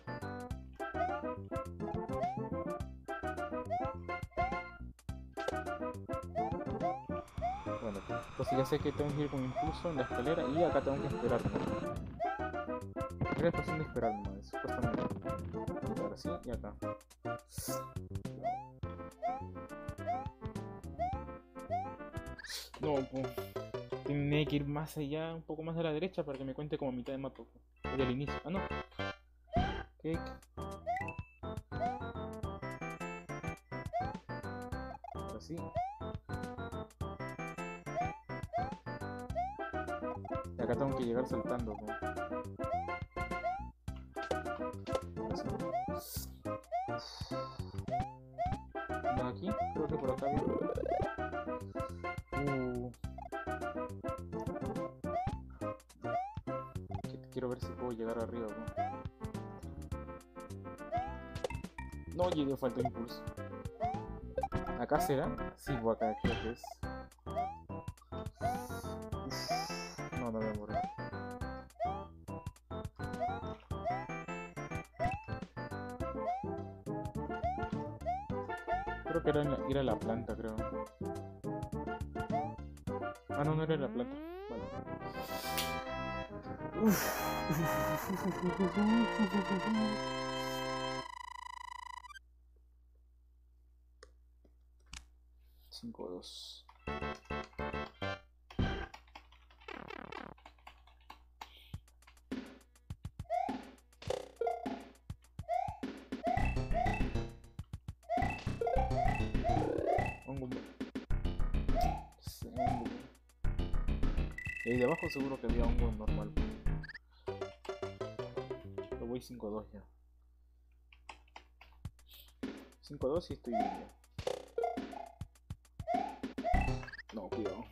Bueno, entonces ya sé que tengo que ir con impulso en la escalera y acá tengo que esperar, ¿no? Creo que es cuestión de esperar nomás, supuestamente. Y ahora sí, y acá. No, pues. Tiene que ir más allá, un poco más a la derecha para que me cuente como mitad de mapa. Desde el inicio. Ah, no. ¿Qué? Así. Y acá tengo que llegar saltando, ¿no? aquí, creo que por acá bien. Uh. Quiero ver si puedo llegar arriba, ¿no? No llegué, falta impulso. ¿Acá será? Sí, por acá creo que es. Uf. No, no voy a morir. Creo que era ir a la planta, creo. Ah, no, no era la planta. Vale. Uf. cinco dos. Hongo. Sí, hongo. Y ahí de abajo seguro que había hongo normal. Pero voy cinco dos ya. cinco dos y estoy bien ya. No, cuidado.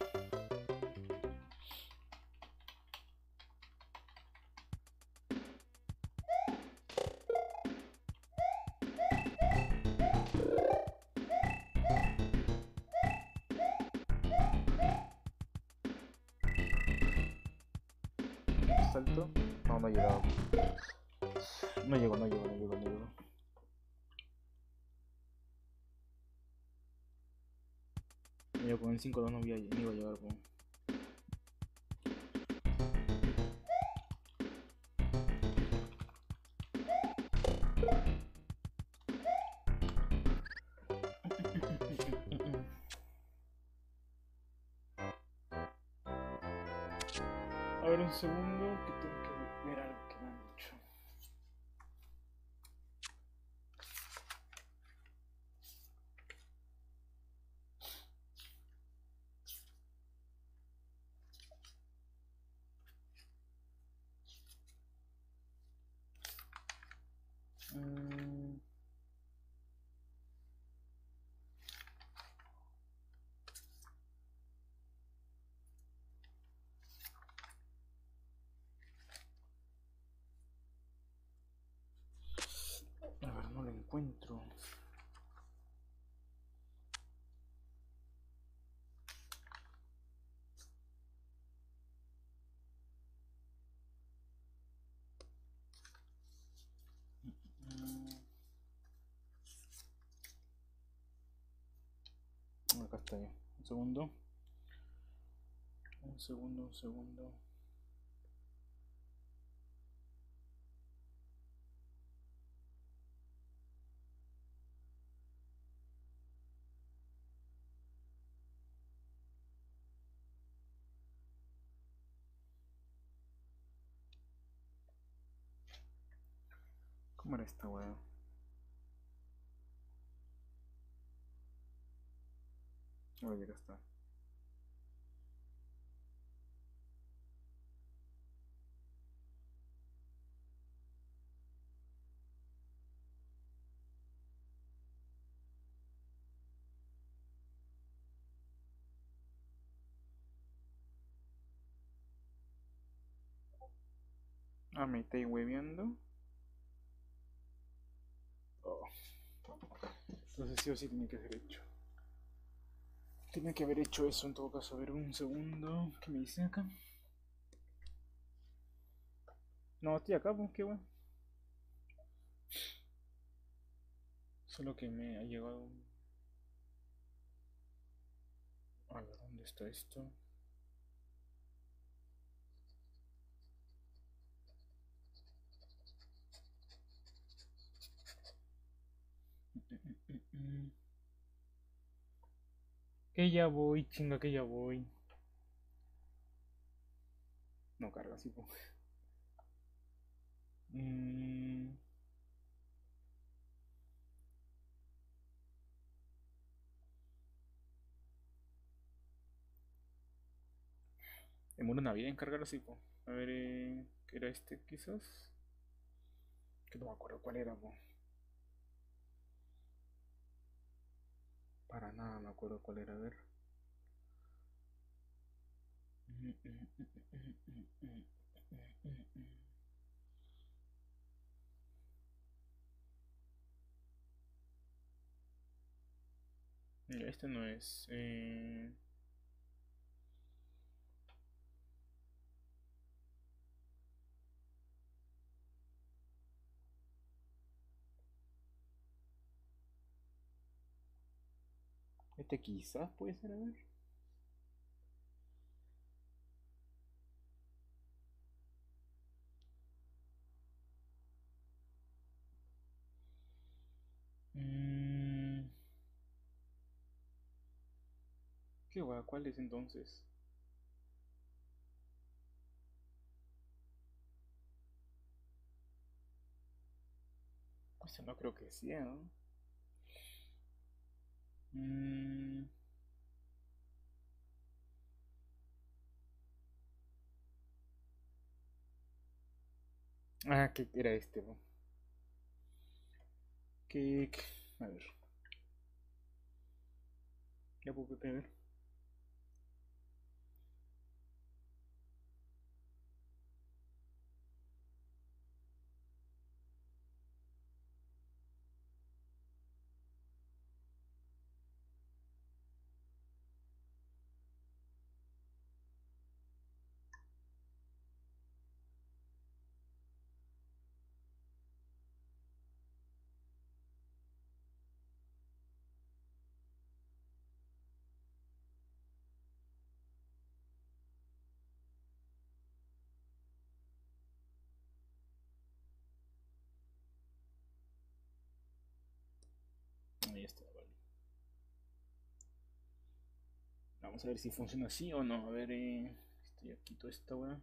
Salto. No, no he llegado. No llegó, no llegó, no llegó, no llegó. Yo con el cinco dos no, voy a, no iba a llegar, po. A ver un segundo que tengo que ver algo que me han dicho. Mm. A ver, no lo encuentro. Acá está ya. Un segundo. Un segundo, un segundo. ¿Cómo era esta weá? Oye, acá está. Ah, me estáis hueveando. Oh. Entonces sí o sí tiene que ser hecho. Tiene que haber hecho eso en todo caso. A ver, un segundo. ¿Qué me dice acá? No, estoy acá, pues qué bueno. Solo que me ha llegado un... A ver, ¿dónde está esto? Que ya voy, chinga, que ya voy. No carga así, pues. Mm. Demora una vida en cargar así, po. A ver, eh, ¿qué era este quizás? Que no me acuerdo cuál era, po. Para nada me acuerdo cuál era, a ver. Ya, este no es. Eh... Este quizás puede ser, a ver. Mm, ¿Qué va? ¿Cuál es entonces? Este no creo que sea, ¿no? Mm, Ah, ¿qué era este, ¿no? ¿Qué, qué? A ver, ya puedo ver. Ahí está, vale. Vamos a ver si funciona así o no. A ver, eh, estoy aquí, toda esta weá.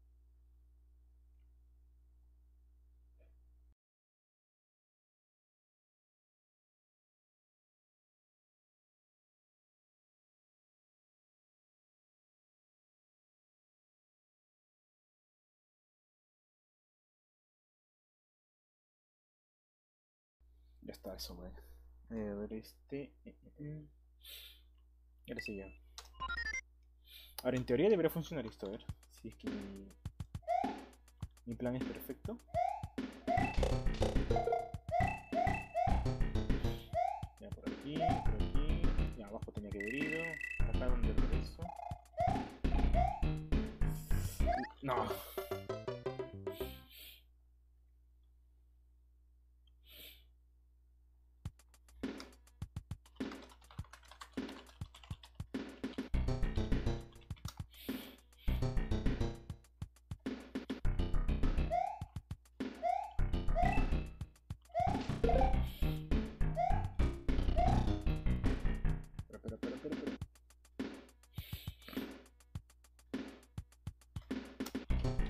Ya está, eso, weá. Eh, a ver, este. eh, eh, eh. Ahora sí ya. Ahora, en teoría debería funcionar esto, a ver. Si es que mi, mi plan es perfecto. Ya por aquí, por aquí. Ya abajo tenía que haber ido. Acá donde regreso. No. Espera, espera, espera, espera, espera.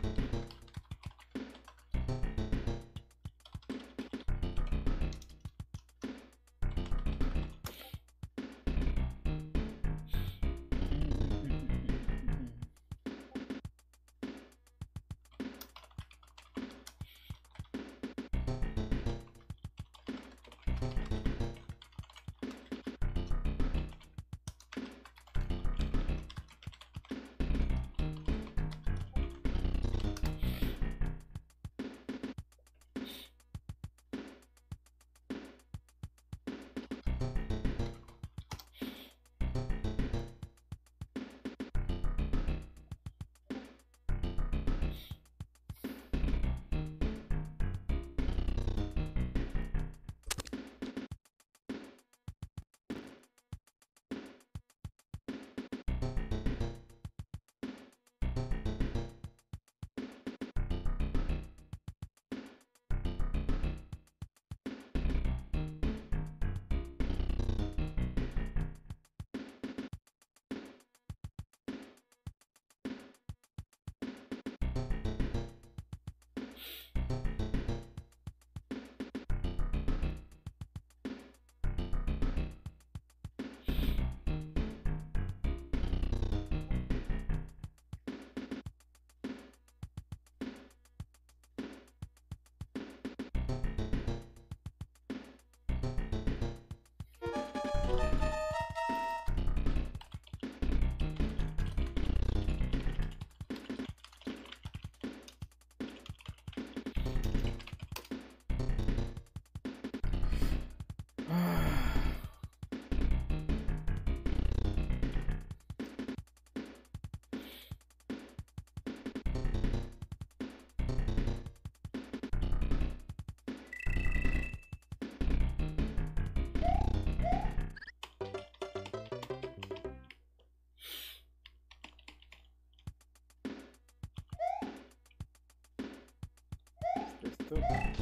Listo.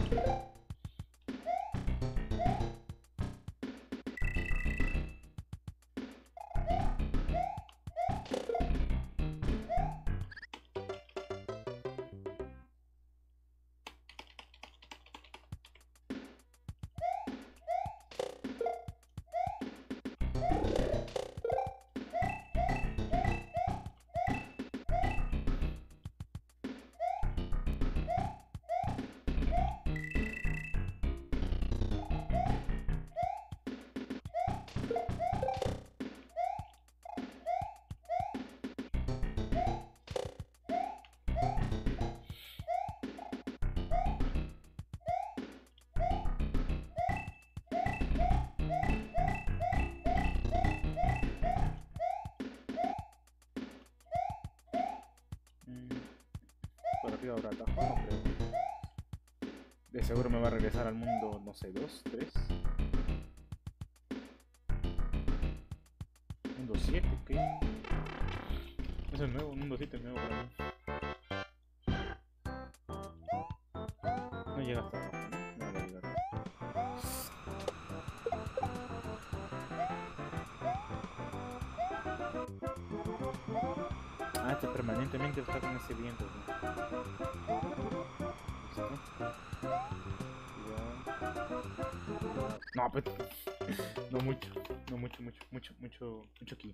Por arriba habrá atajo, no creo. De seguro me va a regresar al mundo, no sé, dos, tres. Mundo siete, ¿qué? Eso es nuevo, mundo siete es nuevo para mí. No llega hasta abajo, ¿no? No va a llegar. Ah, este permanentemente está con ese viento, ¿no? No, pues no mucho, no mucho, mucho, mucho, mucho, mucho aquí.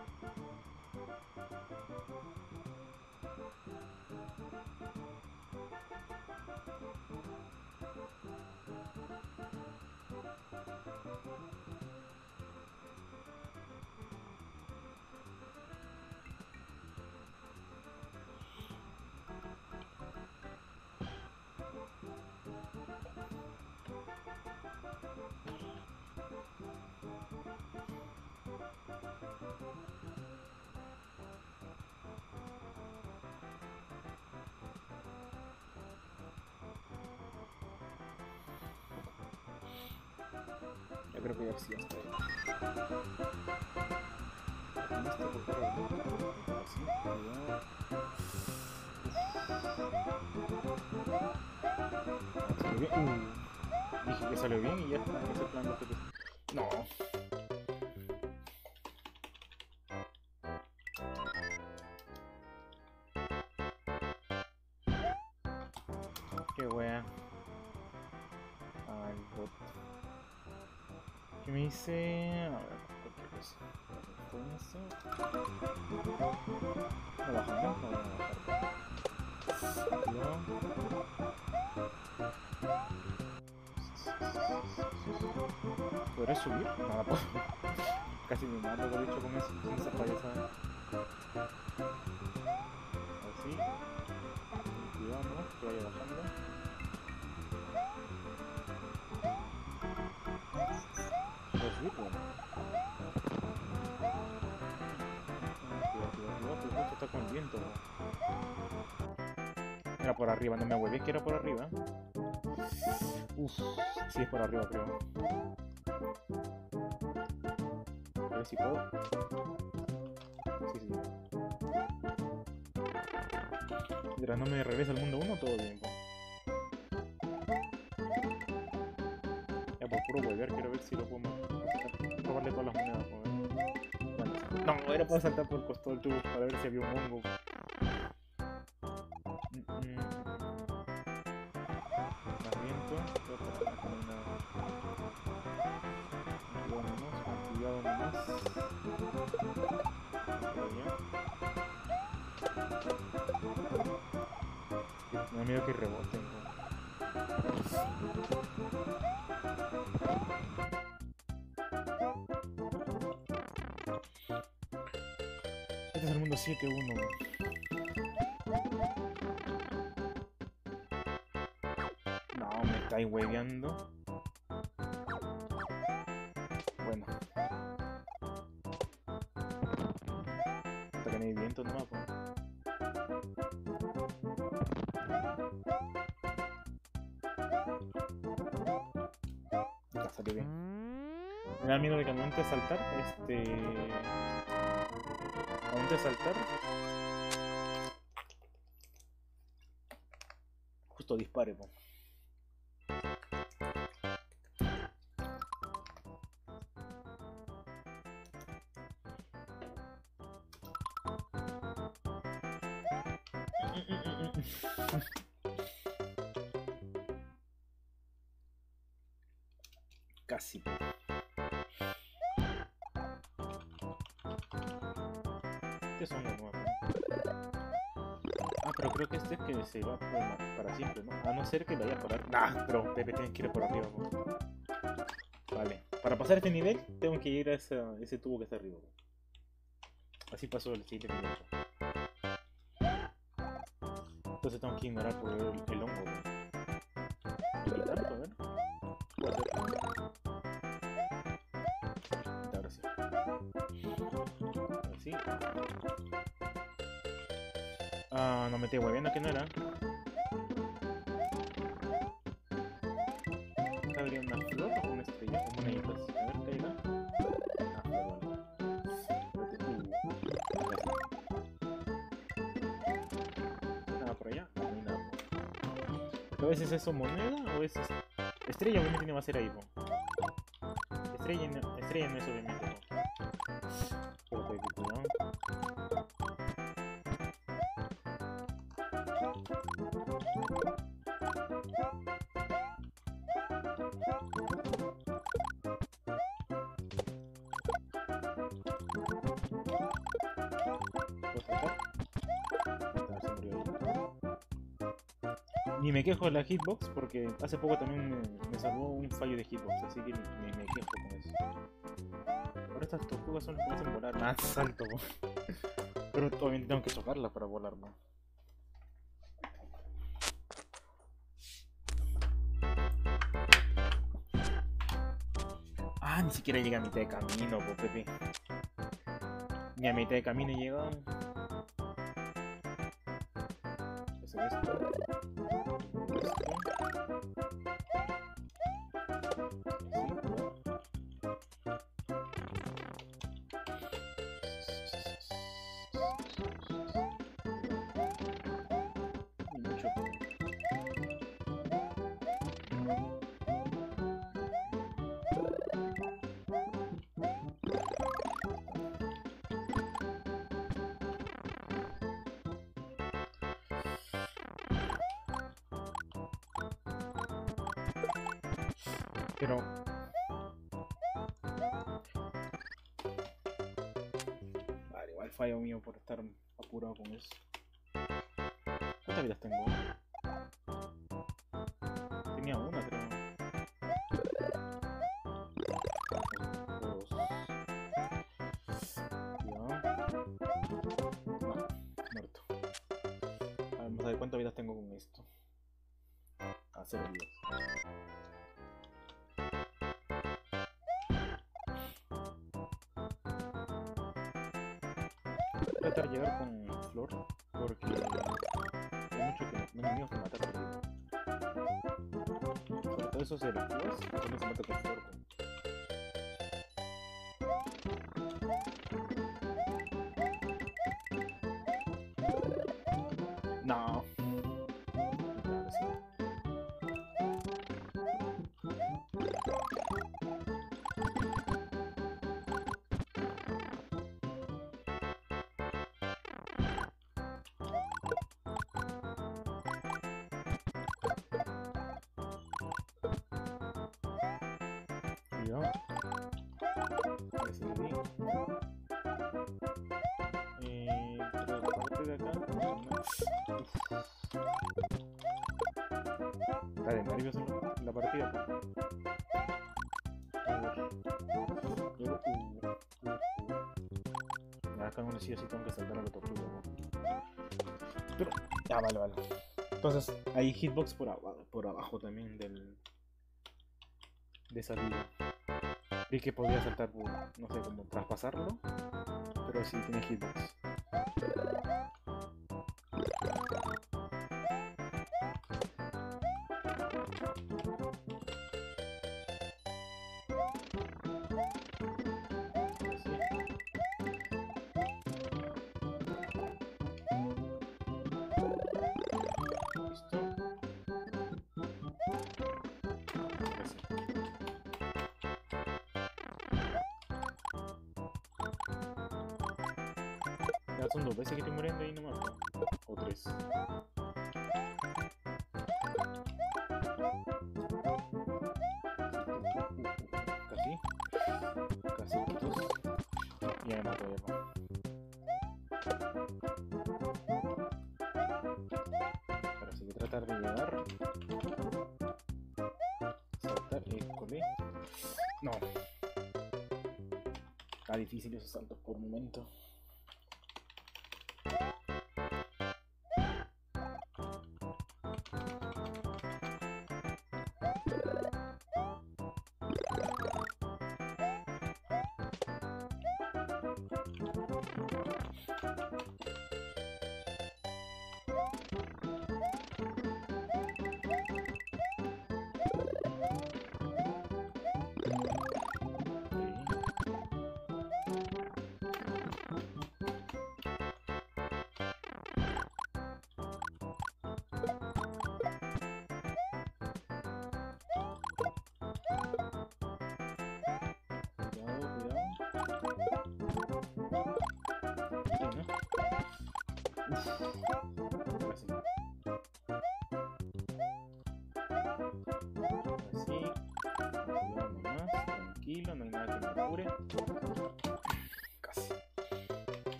Yo creo que ya sí hasta ahí. ¿Dónde está por fuera? Así, cuidado. Salió bien. Uh, dije que salió bien y ya está. Ese plan lo que te... No. Qué wea. Ay, bot. ¿Qué me dice? A ver, cualquier cosa. Con eso. No bajan, ¿no? No van a bajar. ¿Podré subir? No la puedo. Casi me mato, lo he dicho con eso, con esa payasada. Así. Cuidado, ¿no? Que vaya bajando. ¿Puedo subir? Bueno. Cuidado, cuidado, cuidado, porque justo está con el viento. Era por arriba, no me huevé que era por arriba. Uff, sí es por arriba creo. A ver si puedo. Sí, sí. Mientras no me regresa al mundo uno, todo bien. Po. Ya por puro volver, quiero ver si lo podemos robarle todas las monedas. Po, bueno, no, era para saltar por el costado del tubo para ver si había un hongo. Me da miedo que reboten. Este es el mundo siete uno. No, me estáis hueveando. Bueno. Hasta que no hay viento nomás, pues. Salió bien. Me da miedo de que al momento de saltar, este... al momento de saltar... justo dispare, po. Casi. ¿Qué son los nuevos? Ah, pero creo que este es que se va para, para siempre, ¿no? A no ser que vaya por arriba. Nah, pero Pepe tiene que ir por arriba, ¿no? Vale. Para pasar este nivel, tengo que ir a ese, ese tubo que está arriba, ¿no? Así pasó el siguiente nivel. Entonces tengo que ignorar por el, el hongo, ¿no? ¿Y tanto? A ver. Ahora sí. Así. Ah, no me estoy hueviendo que no era. Acá habría una flor o una estrella, como una isla. A ver, ¿qué hay acá? Ah, flor, vale. Nada por allá, no hay nada. ¿A veces es eso moneda o es estrella? Obviamente no va a ser ahí, ¿no? Estrella no, estrella no es obviamente, ¿no? Pero que cuidado. Ni me quejo de la hitbox porque hace poco también me, me salvó un fallo de hitbox, así que ni, ni me quejo con eso. Ahora estas tortugas son las que me hacen volar más alto, po. Pero obviamente tengo que chocarlas para volar, ¿no? Ah, ni siquiera llega a mitad de camino, po, Pepe. Ni a mitad de camino he llegado. ¿Es esto? ¿Esto? Pero... Vale, igual fallo mío por estar apurado con eso. ¿Cuántas vidas tengo? Tenía una, creo. Dos. Ya. No, muerto. A ver, vamos a ver cuántas vidas tengo con esto. A cero vidas. Voy a tratar de llegar con Flor porque hay mucho que no enemigos que matar perdido. Sobre todo esos selectivos, no se mata con Flor. No. Cuidado. Ese de ahí. Eh, pero la parte de acá. Uf. Está de nervios en la partida. A ver. Luego, uh, uh, uh. Acá no sí o sí tengo que saltar a la tortuga, ¿no? Pero, ya, vale, vale. Entonces, hay hitbox por abajo, por abajo también del... de salida. Vi que podía saltar por, no sé, como traspasarlo, pero sí tiene hitbox. Ya son dos veces que estoy muriendo y no me mato. O tres. Casi. Casi dos. Ya me mato, ya no. Ahora sí que tratar de llegar. Saltar, école. No. Está difícil esos saltos por momento.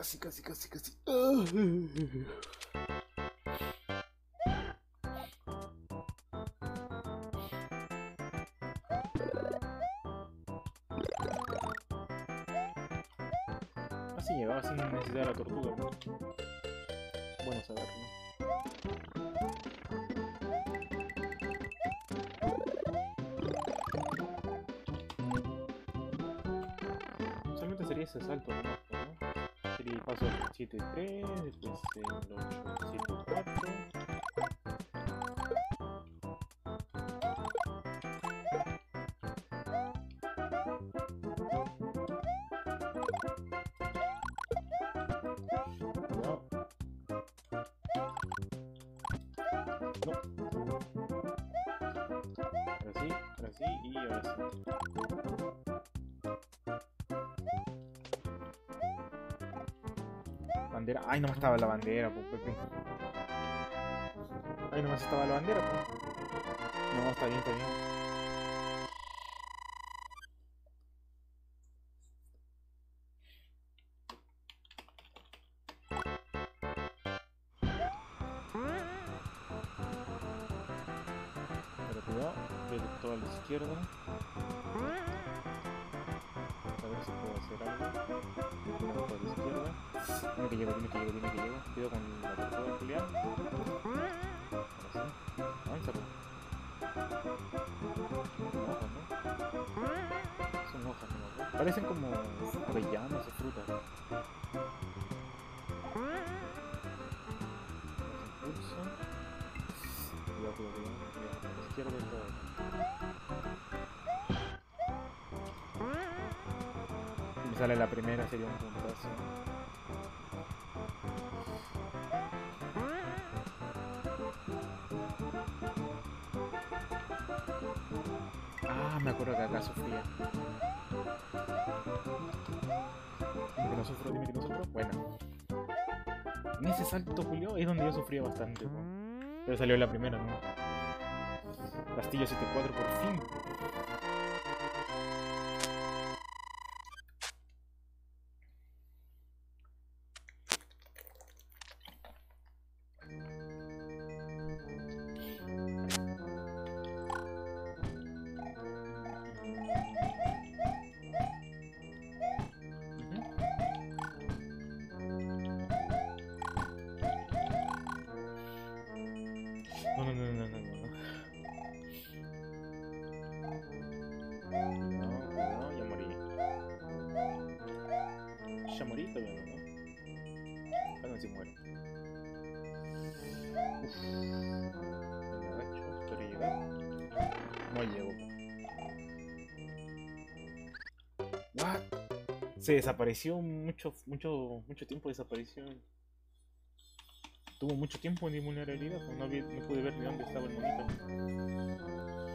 Casi, casi, casi, casi. Uh. Así llegaba sin necesidad de la tortuga, ¿no? Bueno saberlo. Solamente sería ese salto, ¿no? Sería el paso del siete tres, después el ocho siete cuatro. No. Ahora sí, ahora sí y ahora sí. Bandera. Ay, nomás estaba la bandera, pues, Pepe. Ay, nomás estaba la bandera, pues. No, está bien, está bien. Pero cuidado, directo a la izquierda. A ver si puedo hacer algo. Directo a la izquierda. Dime que llego, dime que llego, dime que llego. Cuidado con la tortuga, Julián. Ahora sí. Avanza, pues. Son hojas, ¿no? Son hojas, ¿no? Parecen como avellanas o frutas. Impulso. Cuidado, cuidado, cuidado. A la izquierda y todo. Si me sale la primera sería un puntazo. Ah, me acuerdo que acá sufría. Dime que no sufro, dime que no sufro. Bueno. En ese salto, Julio, es donde yo sufría bastante, ¿no? Pero salió la primera, ¿no? Castillo siete cuatro por fin. No, no, no, no, no, no. No, no, ya morí. Ya morí, todavía no, ¿no? Acá no se muere. Uf. Me agacho, espero llegar. No llego. What? Se desapareció mucho, mucho, mucho tiempo desapareció. Tuvo mucho tiempo en invulnerabilidad, pues no, vi, no pude ver ni dónde estaba el monito.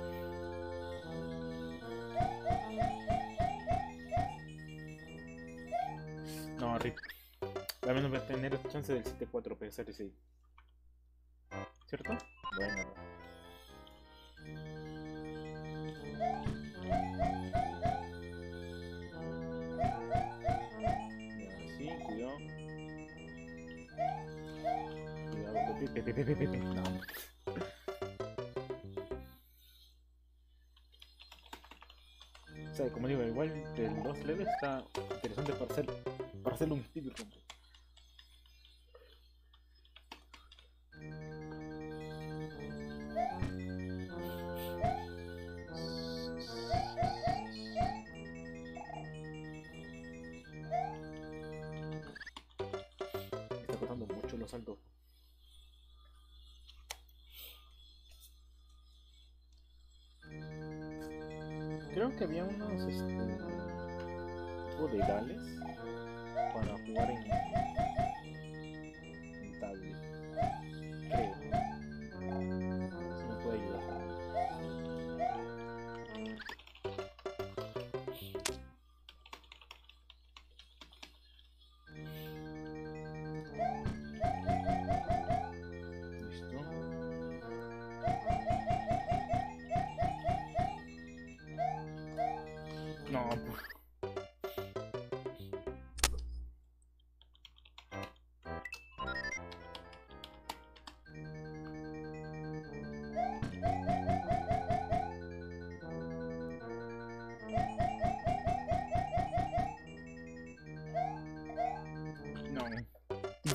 No, Rip. Al menos voy a tener chance del siete cuatro P S R seis. ¿Cierto? Bueno. Ya, sí, cuidado. Cuidado, Pepe, Pepe, Pepe, Pepe. No. O sea, como digo, igual del dos levels está interesante para hacer, para hacerlo un speedrun. Me está costando mucho los saltos. Creo que había unos este, tipo de gales para jugar en, en tablet. Creo. Si me puede ayudar. Listo. No, pues.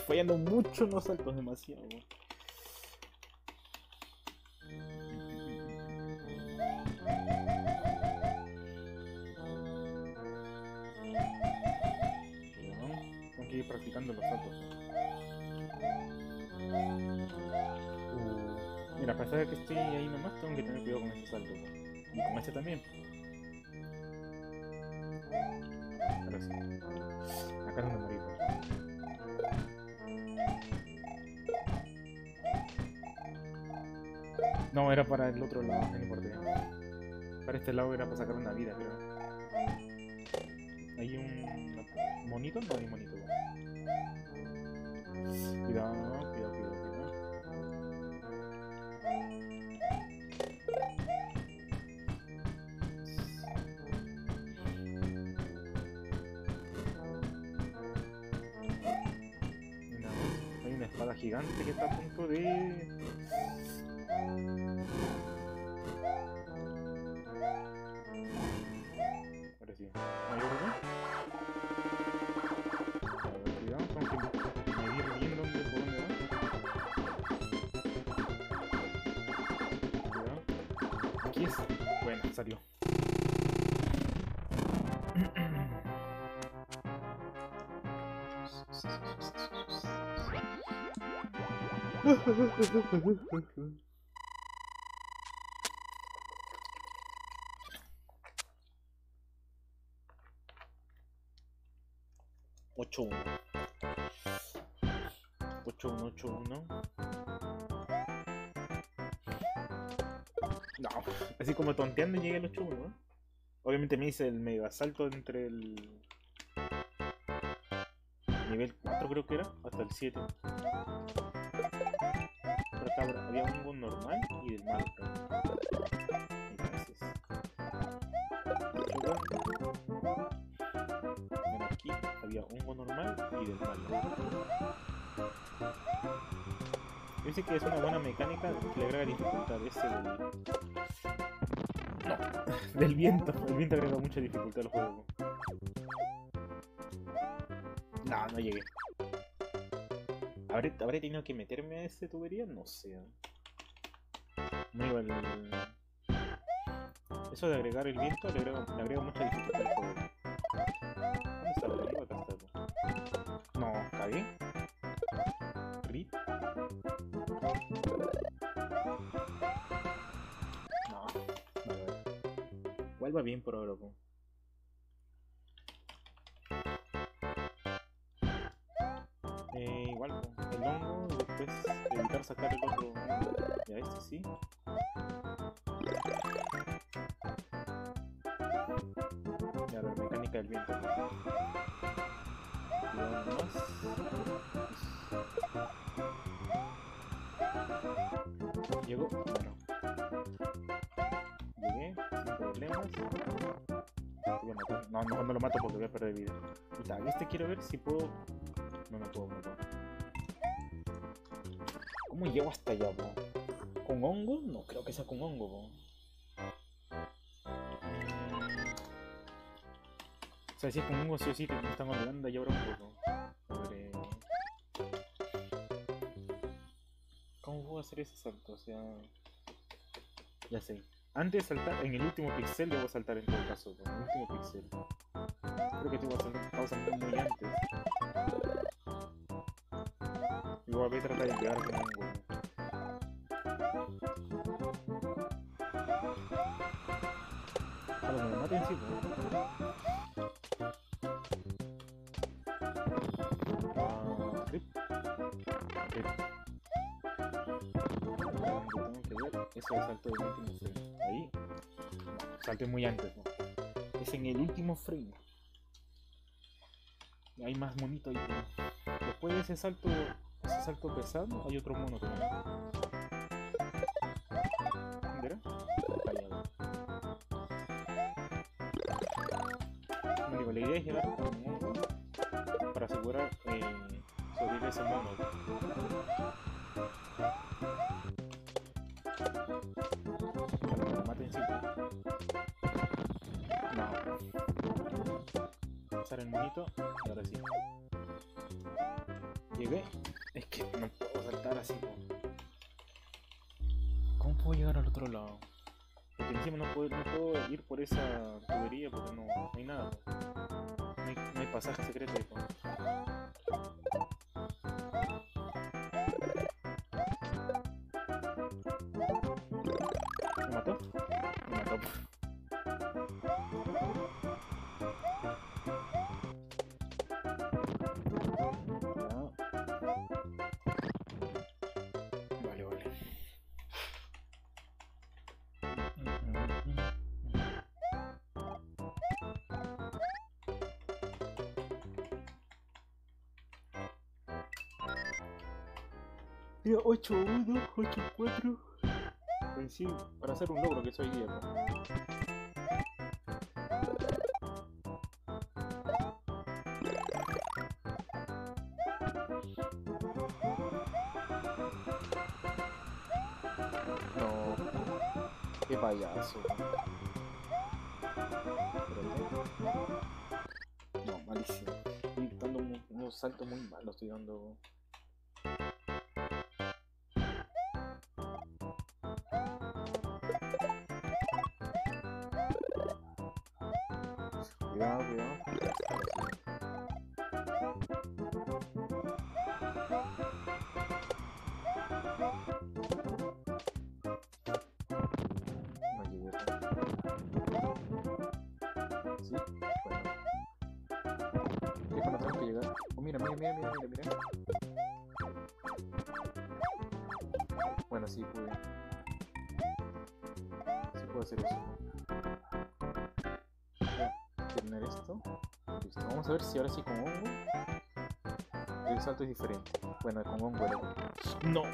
fallando mucho en los saltos, demasiado. Tengo que ir practicando los saltos. Uh, mira, a pesar de que estoy ahí nomás, tengo que tener cuidado con ese salto. Y con este también. Ahora sí. Acá es donde morí. No, era para el otro lado, no importa. Para este lado era para sacar una vida, creo. Hay un monito, no hay monito. Cuidado, cuidado, cuidado, cuidado. No, hay una espada gigante que está a punto de... Ahora sí. ¿No hay otro? Cuidado, tengo que medir bien dónde, por dónde va. Cuidado. Aquí es. Bueno, salió. ocho uno. ocho uno, ocho uno. No, así como tonteando llegué al ocho uno. Obviamente me hice el mega salto entre el nivel cuatro, creo que era, hasta el siete. Pero acá había un hongo normal y del malo. Entonces, bueno, aquí había hongo normal y del malo. Dice que es una buena mecánica que le agrega dificultad ese del... No, del viento. El viento agrega mucha dificultad al juego. No, no llegué. ¿Habré, ¿Habré tenido que meterme a esa tubería? No sé. No iba el... Eso de agregar el viento le agrega, le agrega mucha dificultad al juego. ¿Dónde está el arriba? Acá está. No, cagué. ¿Rip? No, vale, vale. Igual va bien por ahora, po. Eh, igual, po. El hongo y después evitar sacar el otro. Ya, este sí. Ya, a ver, mecánica del viento. Cuidado nomás. Llegó, bueno. Llegué, sin problemas. Voy a matar. No, mejor no lo mato porque voy a perder vida. Y tal, este quiero ver si puedo. No, no puedo matar. ¿Cómo llego hasta allá, po? ¿Con hongo? No creo que sea con hongo, po. O sea, si es con hongo, sí o sí, que me están olvidando y ahora un poco. Sobre... ¿Cómo puedo hacer ese salto? O sea... Ya sé. Antes de saltar, en el último pixel debo saltar en todo caso, en el último pixel. Creo que tengo que saltar saltando muy antes. Igual voy a tratar de pegar con hongo. Cuando me maten, sí, ¿no? Uh, rip. Rip. Tengo que ver ese salto del último frame. Ahí. No, salté muy antes, ¿no? Es en el último frame. Hay más monito ahí, ¿no? Después de ese salto, ese salto pesado, hay otro mono también. ¿Dónde era? Allá. Como digo, la idea es llegar con un hongo para asegurar eh, sobrevivir ese mono. Para que lo maten sin. No. Pasar el monito y ahora sí. Llegué. Es que no puedo saltar así. ¿No? ¿Cómo puedo llegar al otro lado? Porque encima no puedo, no puedo ir por esa tubería porque no, no hay nada. ¿No? No hay, no hay pasaje secreto ahí. ¿No? ¿Me mató? Me mató. Vale, vale. Mira, ocho uno, ocho cuatro. Pues sí, para hacer un logro que soy día. ¿No? No, qué payaso. No, malísimo. Estoy dando un- unos saltos muy malos, estoy dando. Cuidado, cuidado. No llegué. ¿Sí? Bueno. ¿Qué cuando tengo que llegar? Oh, mira, mira, mira, mira, mira, mira. Bueno, sí pude. Sí puedo hacer eso. Voy a tener esto. Listo. Vamos a ver si ahora sí con hongo el salto es diferente. Bueno, con hongo era. ¡No!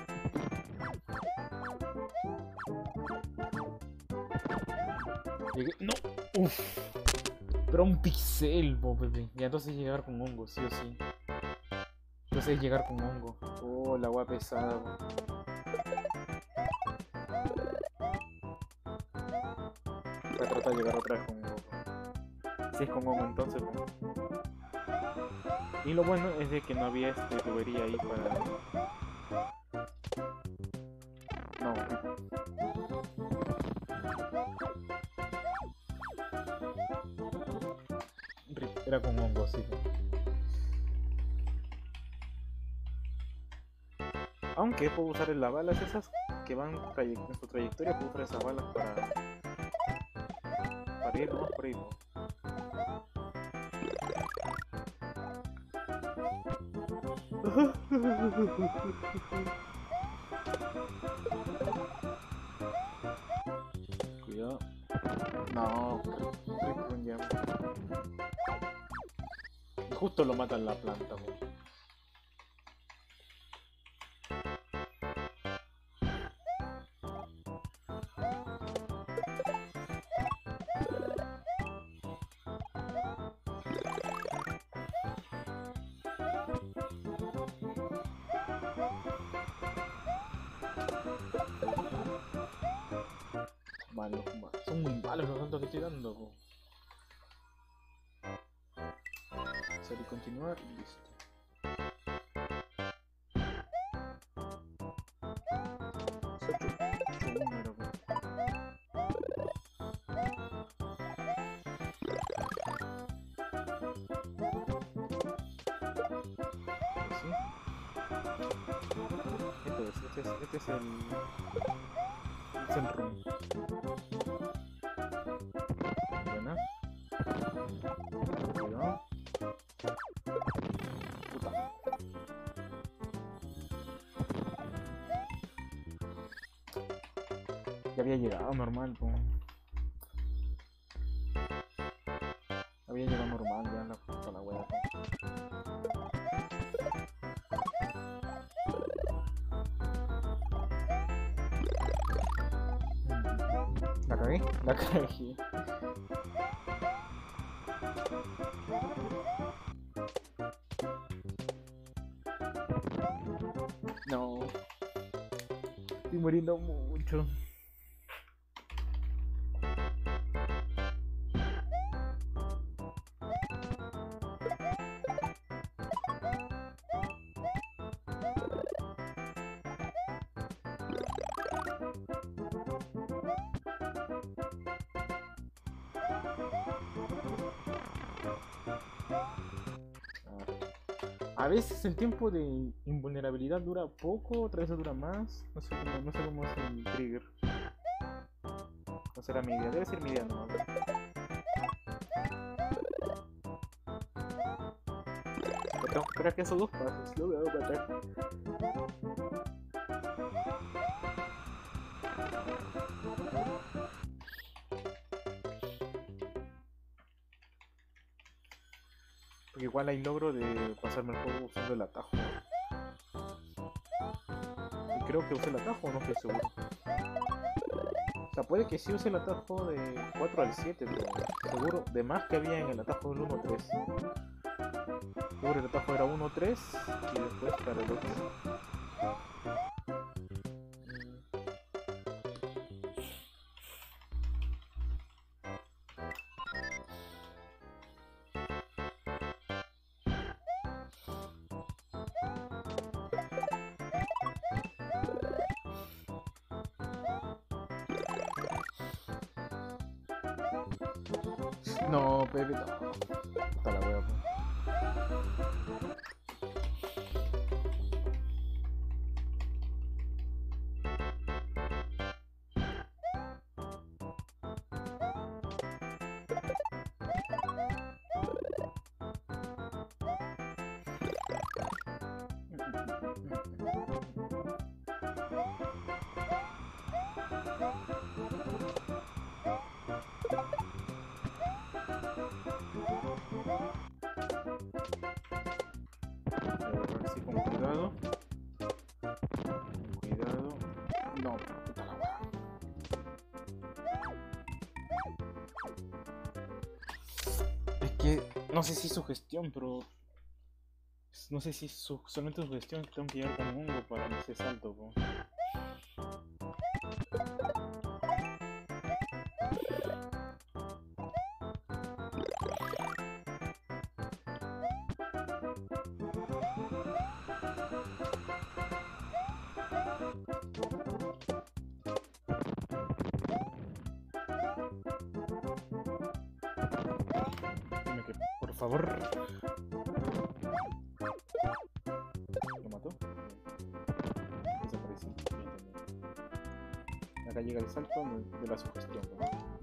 Llegué. ¡No! ¡Uf! Pero un pixel, bo, bebé. Ya entonces llegar con hongo, sí o sí. Entonces llegar con hongo. Oh, la agua pesada, bo. Voy a tratar de llegar otra vez con hongo. Si es con hongo entonces, bo. Y lo bueno es de que no había este tubería ahí para. No. Era con hongo, sí. Aunque puedo usar las balas esas que van en su trayectoria, puedo usar esas balas para, para ir más por ahí. ¿No? Cuidado. No, Rick ya. Y justo lo mata en la planta. ¿No? Malos, malos. Son muy malos los saltos que estoy dando. Po. Salir y continuar y listo. ocho uno era, po. ¿Sí? Este es, este es, este es el... Es el room. Buena. Cuidado. Puta. Ya había llegado normal, po. Había llegado normal ya la puta la wea. La cagué, la cagué. No. Estoy muriendo mucho. A veces el tiempo de invulnerabilidad dura poco, otras veces dura más. No sé cómo, no sé cómo es el trigger. No será mi idea, debe ser mi idea nomás. Tengo que esperar que esos dos pasos, lo voy a matar. Porque igual hay logro de pasarme el juego usando el atajo. Y creo que use el atajo, no estoy seguro. O sea, puede que sí use el atajo de cuatro al siete, pero seguro de más que había en el atajo del uno tres. Seguro el atajo era uno tres y después para el otro. No, Pepe, no. Puta la wea, pues. Así con cuidado. Con cuidado. No, puta la wea. Es que no sé si es su gestión, pero no sé si su, solamente su gestión tengo que llegar con hongo para ese salto, po. Dime que, por favor. ¿Lo mató? Desapareció. Bien, bien. Acá llega el salto de la sugestión, ¿no?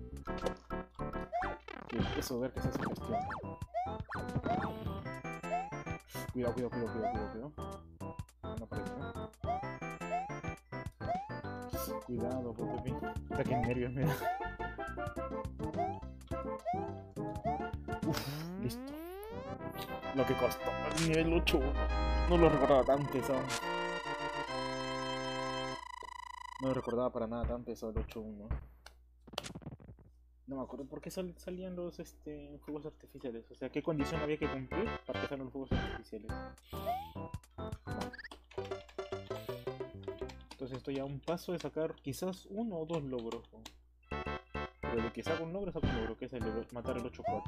Y empiezo a ver que es esa sugestión. Cuidado, cuidado, cuidado, cuidado, cuidado, cuidado. No aparece, ¿no? Cuidado, Pepe. Puta que nervios me da. Uff, listo. Lo que costó el nivel ocho. No lo recordaba tan pesado. No lo recordaba para nada tan pesado el ocho uno. No me acuerdo por qué sal salían los este, fuegos artificiales. O sea, qué condición había que cumplir para que salgan los fuegos artificiales. No. Entonces estoy a un paso de sacar quizás uno o dos logros, ¿no? Pero de que saco un logro, saco un logro, que es el de matar el ocho cuatro.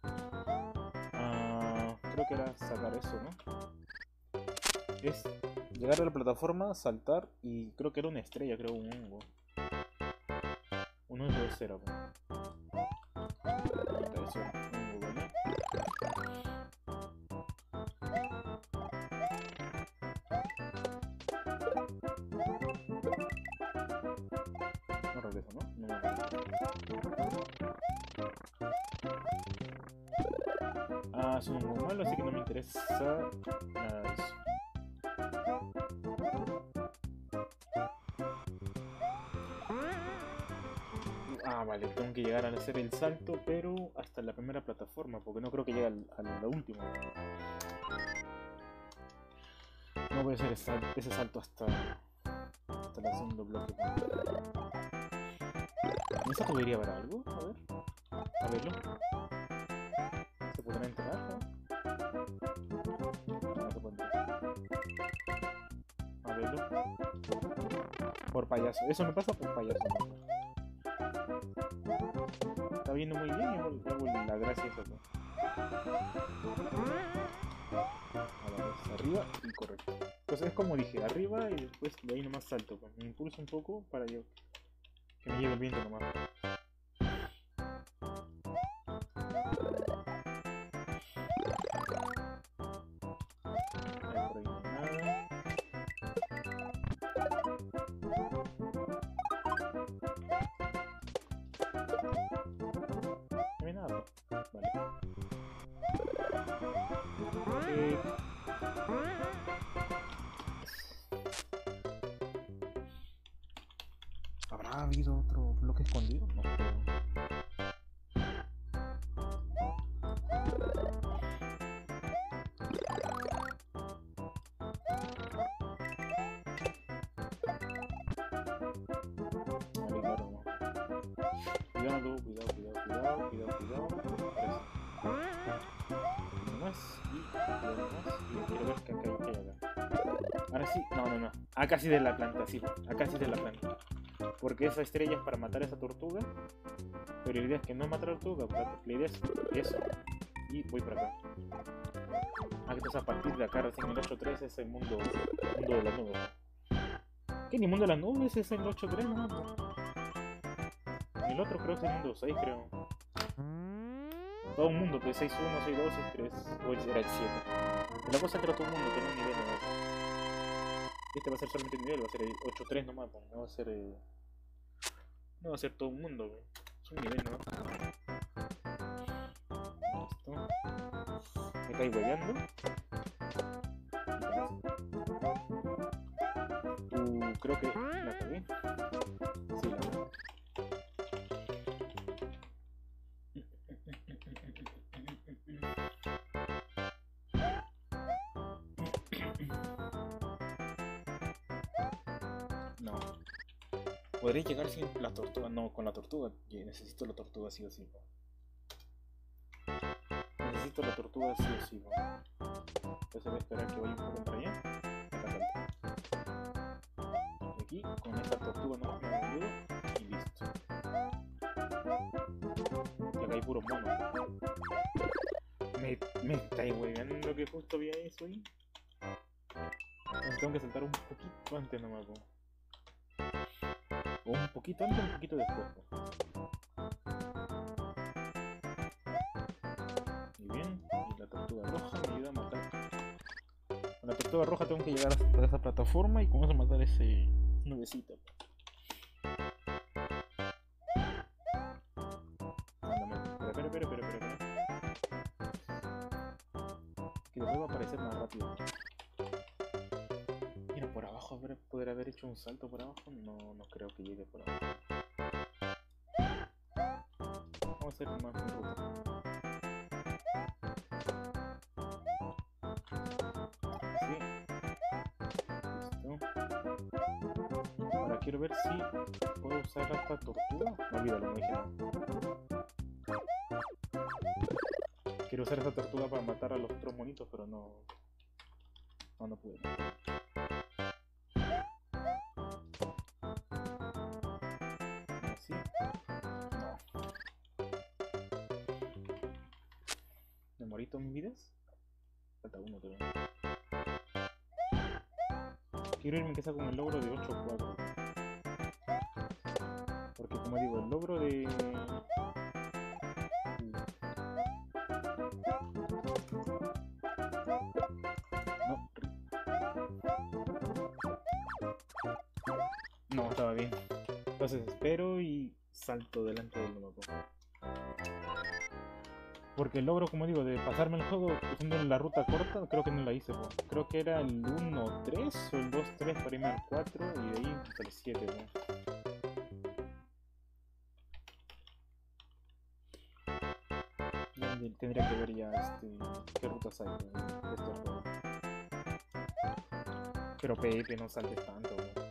Ah, creo que era sacar eso, ¿no? Es llegar a la plataforma, saltar y creo que era una estrella, creo un hongo. Uno de dos era, ¿no? Eso, un hongo, ¿vale? No regreso, ¿no? No, no regreso. Ah, es un hongo malo, así que no me interesa nada de eso. Ah, vale, tengo que llegar a hacer el salto, pero hasta la primera plataforma, porque no creo que llegue al, a la última. No voy a hacer ese, ese salto hasta, hasta el segundo bloque. ¿En esa podría haber algo? A ver. A verlo. ¿Se podrá entrar? ¿No? No, no se puede entrar. A verlo. Por payaso. Eso me pasa por payaso. ¿No? Está viendo muy bien y hago la gracia esa, ¿no? A la vez, arriba y correcto. Entonces es como dije, arriba y después de ahí nomás salto. Pues me impulso un poco para yo, que me lleve el viento nomás. que... ¿Habrá habido otro bloque escondido? No creo. Vale, claro, no. Cuidado, cuidado, cuidado, cuidado, cuidado, cuidado. Uno más y uno más. Y quiero ver que acá hay que haga. Ahora sí, no, no, no. Acá sí de la planta, sí. Acá sí de la planta. Porque esa estrella es para matar a esa tortuga. Pero la idea es que no matar a la tortuga. La idea es eso. Y voy para acá. Ah, que entonces a partir de acá recién el ocho tres es el mundo, mundo de las nubes. ¿Qué? Ni mundo de las nubes es el ocho tres, no, no. El otro creo que es el mundo seis, creo. Todo un mundo, pues seis uno, seis dos, seis tres. O era el siete. La cosa es que era todo un mundo, que no un nivel nomás. Este va a ser solamente un nivel, va a ser el ocho tres nomás, no va a ser. Eh... No va a ser todo un mundo, bro. Es un nivel nomás. Listo. Me estáis hueveando. Uh, creo que la cagué. Sí, la cagué. No. Podré llegar sin la tortuga. No, con la tortuga. Necesito la tortuga sí o sí. Necesito la tortuga sí o sí. Entonces voy a esperar que vaya un poco para allá. Acá salta. Y aquí, con esta tortuga no me ayudo. Y listo. Y acá hay puro mono. Me, me estáis hueveando que justo había eso ahí. Entonces tengo que saltar un poquito antes nomás, po. O un poquito antes o un poquito después, po. Y bien, y la tortuga roja me ayuda a matar. Con la tortuga roja tengo que llegar hasta esa plataforma y con eso matar ese nubecito, po. Espera, espera, espera, espera, espera. Que después va a aparecer más rápido. Mira, por abajo habrá poder haber hecho un salto por abajo. No, no creo que llegue por abajo. Vamos a hacer más mi ruta. Sí. Listo. Ahora quiero ver si puedo usar esta tortuga. No, olvídalo, no dije nada. Quiero usar esta tortuga para matar a los otros monitos, pero no... No, no puedo. ¿Así? No. ¿Me morí todas mis vidas? Falta uno todavía. Quiero irme que sea con el logro de ocho cuatro. Porque como digo, el logro de... No, estaba bien. Entonces espero y salto delante del nuevo. Porque el logro, como digo, de pasarme el juego usando la ruta corta, creo que no la hice, po. Creo que era el uno tres o el dos tres para irme al cuatro y de ahí hasta el siete, po. Tendría que ver ya este, qué rutas hay de este juego. Pero Pepe, no saltes tanto, po.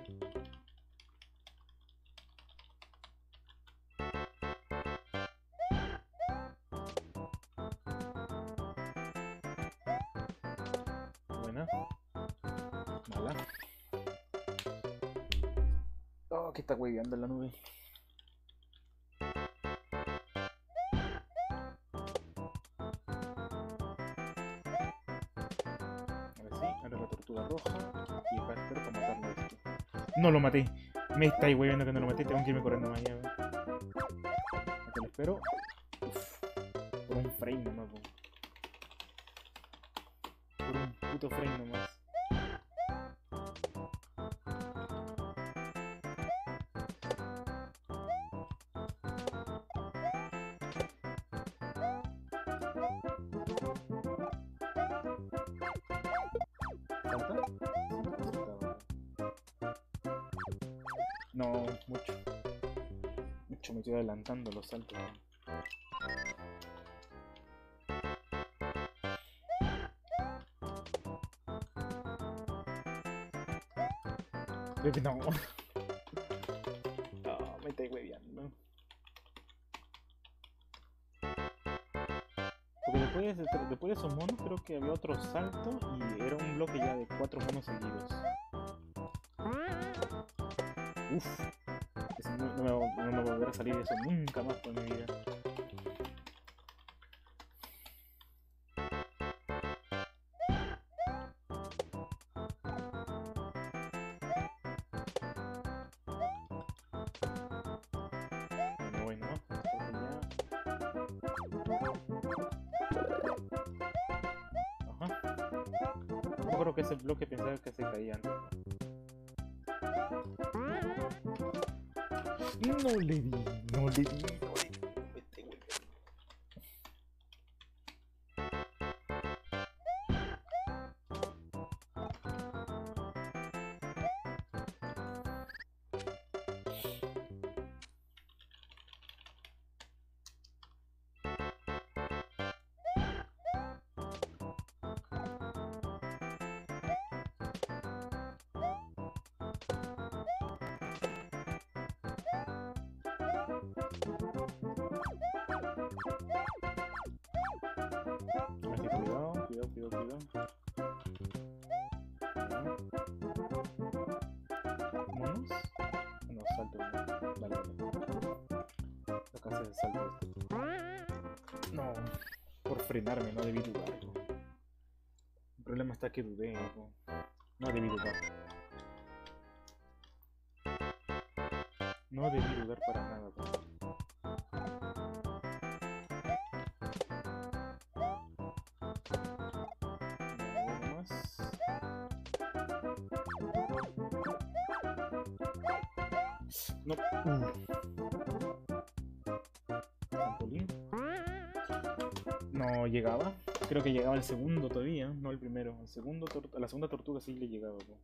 Mala. Oh, que está hueveando en la nube. Ahora sí, ahora la tortuga roja. Y acá espero para matarlo a este. No lo maté. Me estáis hueveando que no lo maté. Tengo que irme corriendo más allá. Acá lo espero. Uf, por un frame nomás, po. Por un puto frame nomás. No, mucho. Mucho me estoy adelantando los saltos. No. No, me estoy hueveando. Porque después de, después de esos monos creo que había otro salto y era un bloque ya de cuatro monos seguidos. Uff. No, no, me, no me va a volver a salir eso nunca más por mi vida. Que ese bloque pensaba que se caía antes. No le di, no le di, no le di. No, por frenarme, no debí dudar. El problema está que dudé, no, no debí dudar. No debí dudar para nada. No. Trampolín. No llegaba. Creo que llegaba el segundo todavía, no el primero. El segundo a la segunda tortuga sí le llegaba. ¿No?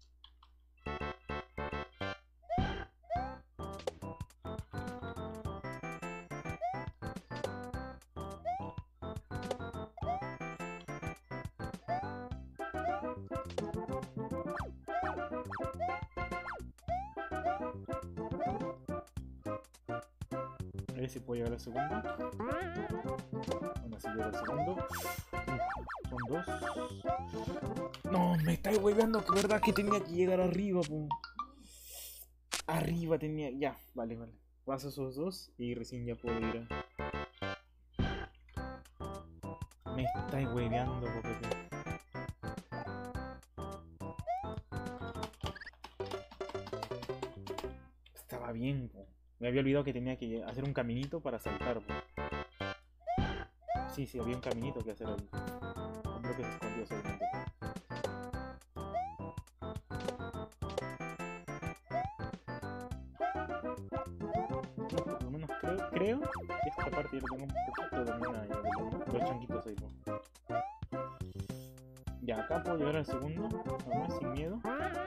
A ver si puedo llegar al segundo. Bueno, si llego al segundo. Uf, son dos. No, me estáis hueveando, que verdad que tenía que llegar arriba, po. Arriba tenía. Ya, vale, vale. Paso esos dos y recién ya puedo ir a... Me estáis hueveando, po, Pepe. Estaba bien, po. Me había olvidado que tenía que hacer un caminito para saltar, po. Sí, sí, había un caminito que hacer ahí. Un bloque se escondió solamente. No, por lo menos creo, creo que esta parte ya lo tengo un poquito dominada ya, de los, los changuitos ahí, po. Ya, acá puedo llegar al segundo, nomás sin miedo.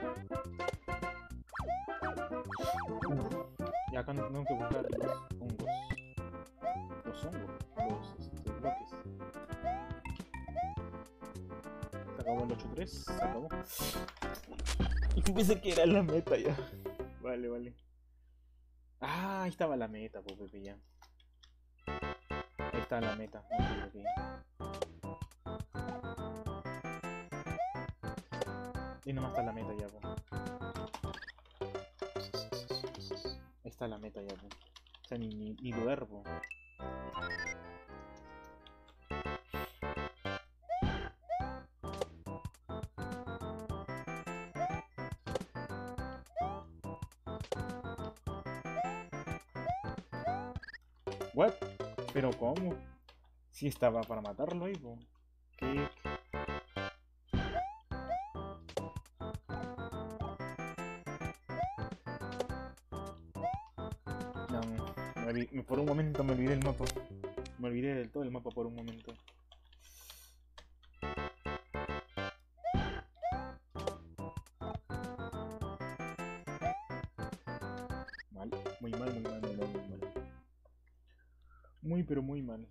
Uf. Y acá no tengo que buscar los hongos. Los hongos, los este, bloques. Se acabó el ocho tres, se acabó. Y pensé que era la meta ya. Vale, vale. Ah, ahí estaba la meta, pues Pepe ya. Ahí está la meta. Okay, okay. Y nomás está la meta ya, pues. Ahí está la meta ya, pues. O sea, ni, ni, ni dudar, pues. What? ¿Pero cómo? Si estaba para matarlo ahí, po. ¿Qué? No, me olvidé, por un momento me olvidé el mapa. Me olvidé del todo el mapa por un momento. Muy mal, muy mal, muy mal, muy mal. Muy, pero muy mal.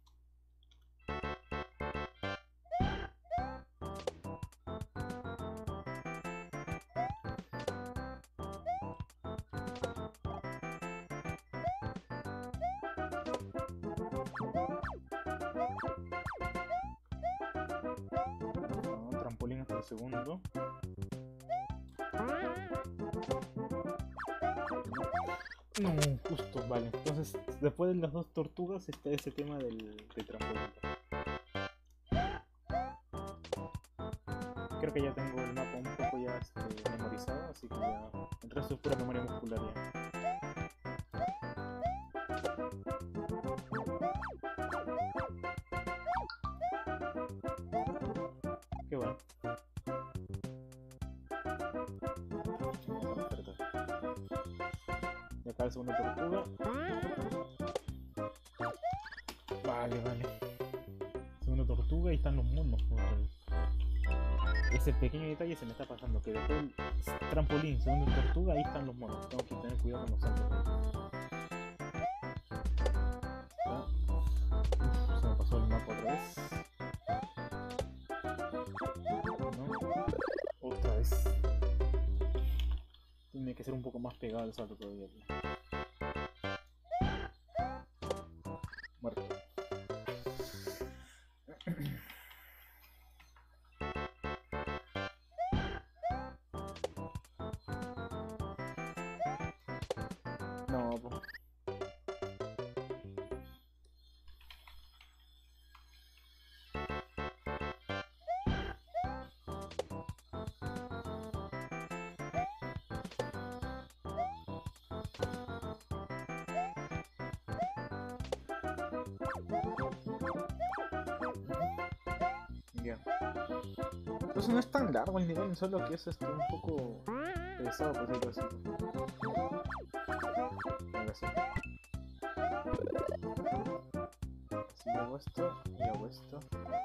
No, trampolín hasta el segundo. No, justo, vale. Entonces, después de las dos tortugas está ese tema del, del trampolín. Creo que ya tengo el mapa un poco ya este, memorizado, así que ya el resto es pura memoria muscular ya. Qué bueno. Y acá la segunda tortuga. Vale, vale. Segunda tortuga y están los monos. Ese pequeño detalle se me está pasando, que después el trampolín, segunda tortuga, ahí están los monos. Tengo que tener cuidado con los saltos. Uf, se me pasó el mapa otra vez. No. Otra vez. Tiene que ser un poco más pegado el salto todavía. Muerto. No, po. Ya. Entonces no es tan largo el nivel, solo que es este, un poco pesado, por decirlo así. Ahora sí. Así hago esto y hago esto.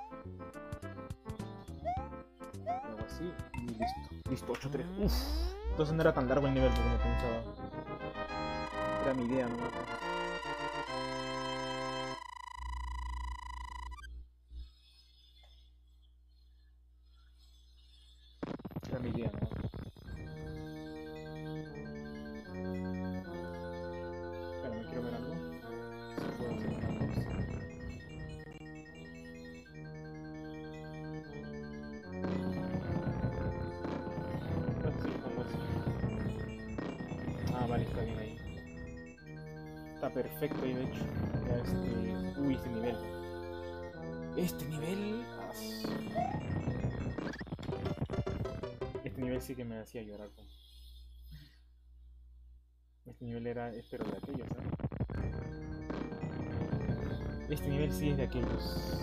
Hago así y listo. Listo, ocho tres. Uff. Entonces no era tan largo el nivel como pensaba. Era mi idea nomás. Era mi idea, ¿no? Pero me quiero ver algo. Si puedo hacer una cosa. Pues sí, algo así. Ah, vale, está bien ahí. Está perfecto ahí, de hecho. Ya este... Uy, este nivel. Este nivel... Este nivel sí que me hacía llorar. ¿No? Este nivel era, espero, de aquellos, ¿sabes? Este nivel sí es de aquellos.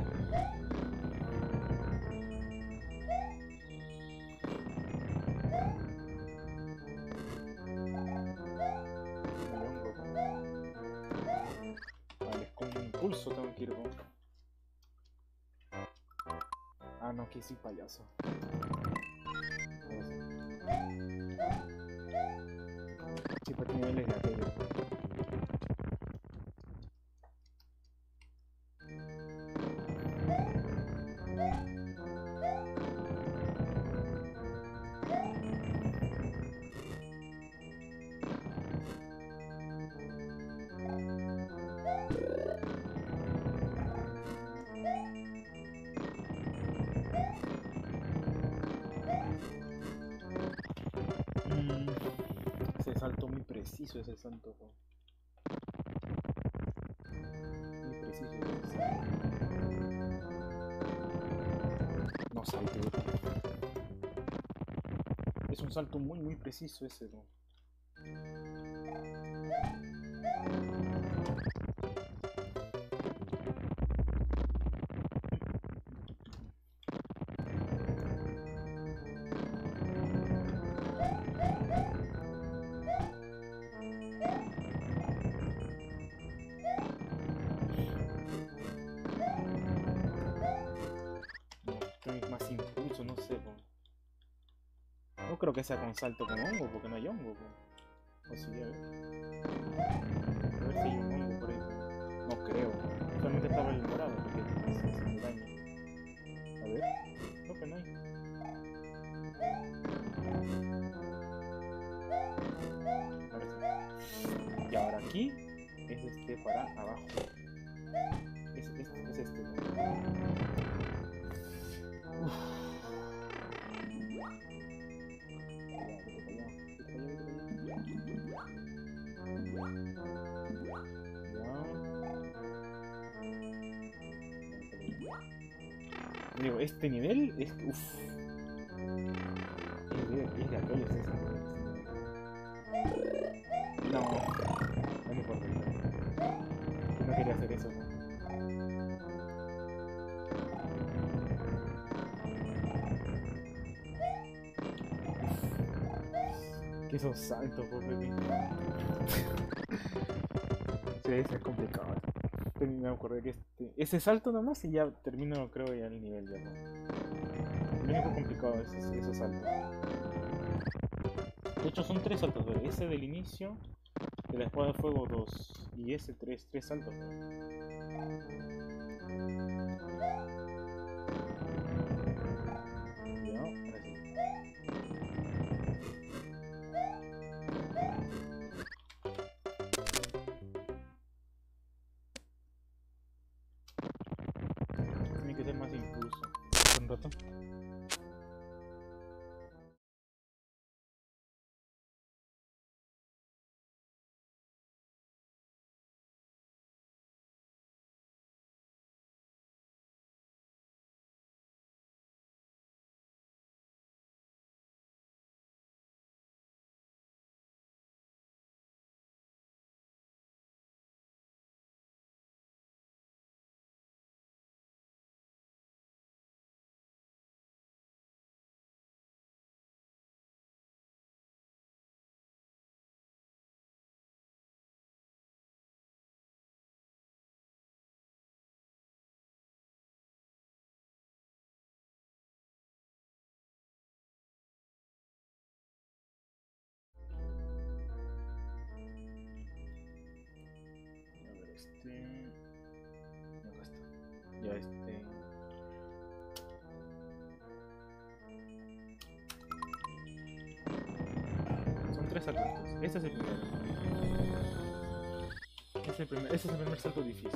Vale, con un impulso tengo que ir con... Ah, no, que sí, payaso. Sí, pues niveles de aquellos. Mm, ese salto muy preciso, ese salto. Muy preciso ese salto. No salte. Es un salto muy muy preciso ese, ¿no? Más impulso, no sé, po. No creo que sea con salto con hongo, porque no hay hongo, po. O sí, a ver. A ver si hay un hongo por ahí. No creo. Solamente estaba el morado porque es, es el daño. A ver. Creo que no hay. Ahora sí. Y ahora aquí es este para abajo. Es, es, es este. Uf. Digo, este nivel es. Uff. Es de, es de aquellos ese. No. No me acuerdo. No quería hacer eso. Que esos saltos, por baby. Sí, eso es complicado. Me acordé que este, ese salto nomás y ya termino, creo, ya el nivel. Ya, ¿no? Lo único complicado es ese, ese salto. De hecho, son tres saltos: ¿verdad? Ese del inicio, de la espada de fuego dos, y ese tres, tres saltos. Ya, ahora sí. Tiene que ser más impulso. Un rato. Este... Acá está. Ya este... Son tres saltos. Este es el primero. Este es el primer, este es el primer salto difícil.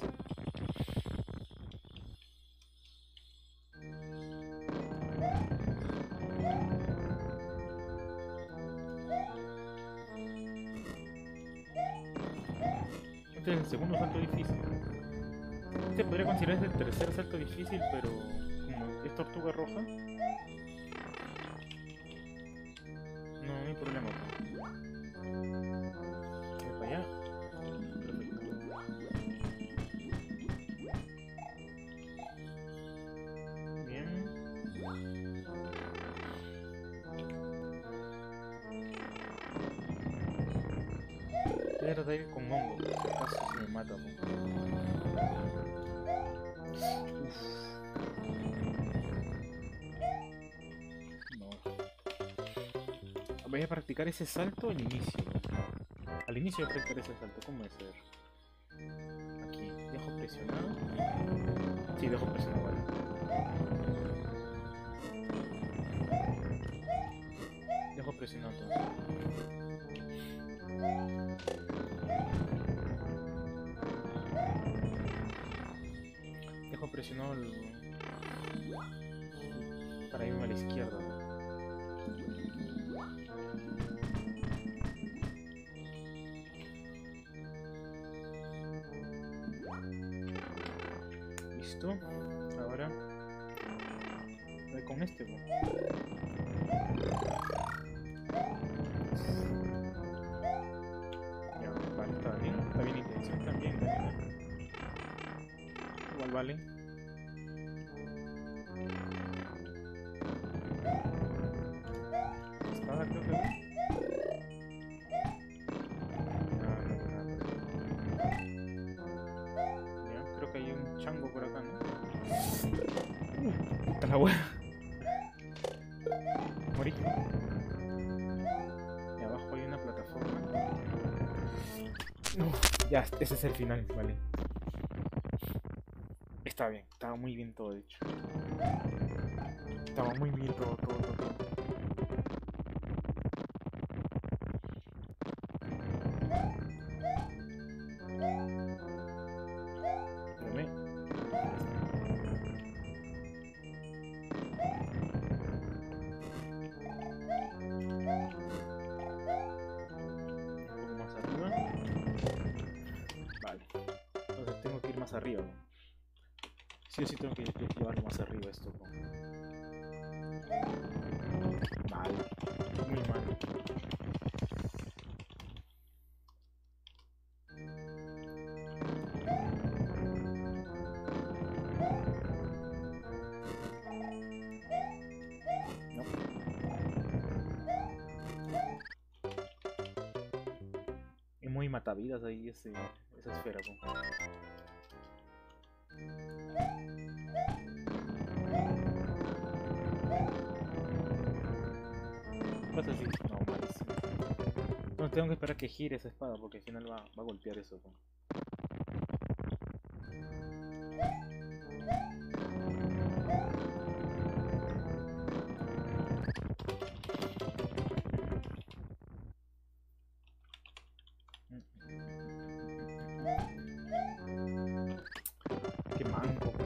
Este es el segundo salto difícil. Este podría considerarse el tercer salto difícil, pero como es tortuga roja, no hay problema. Voy para allá. Perfecto. Bien. Voy a tratar de ir con hongo, por si acaso se me mata. ¿No? Uf. No. Voy a practicar ese salto al inicio. Al inicio voy a practicar ese salto. ¿Cómo es? A ver. Aquí. Dejo presionado. Sí, dejo presionado. Vale. Dejo presionado entonces. Dejo presionado el... para irme a la izquierda. Listo. Ahora voy con este. ¿No? Ya, vale, está bien. Está bien intención también. También. Igual vale. Espada creo que va. Chango por acá, ¿no? Uh, puta la wea. Morí. Y abajo hay una plataforma. Ya, ese es el final, vale. Está bien, estaba muy bien todo hecho. Estaba muy bien todo, todo, todo, todo. Espérame. Un poco más arriba. Vale. Entonces tengo que ir más arriba, ¿no? Sí o sí tengo que llevarlo más arriba esto, ¿no? Mal. Muy mal. No. Es muy matavidas ahí ese, esa esfera, ¿no? Pasa así. No, malísimo. No, tengo que esperar que gire esa espada porque al final va, va a golpear eso, ¿no? Qué manco, ¿no?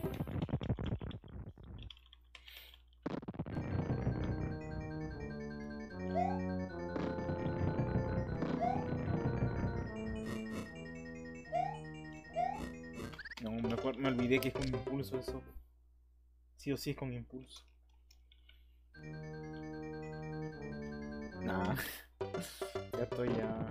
No, me, acuer- me olvidé que es con impulso eso. Sí o sí es con impulso. Nah, ya estoy ya.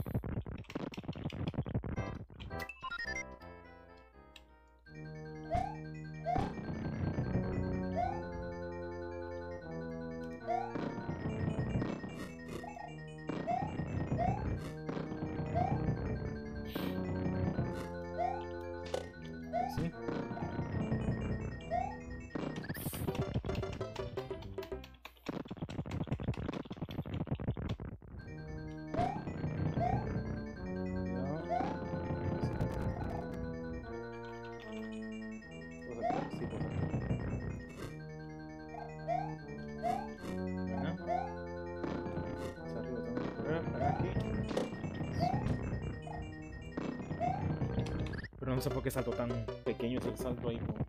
Así. Ya. ¿Puedo saltar? Sí, puedo saltar. Buena. Hacia arriba tengo que correr para aquí. Pero no sé por qué salto tan pequeño es el salto ahí. Como...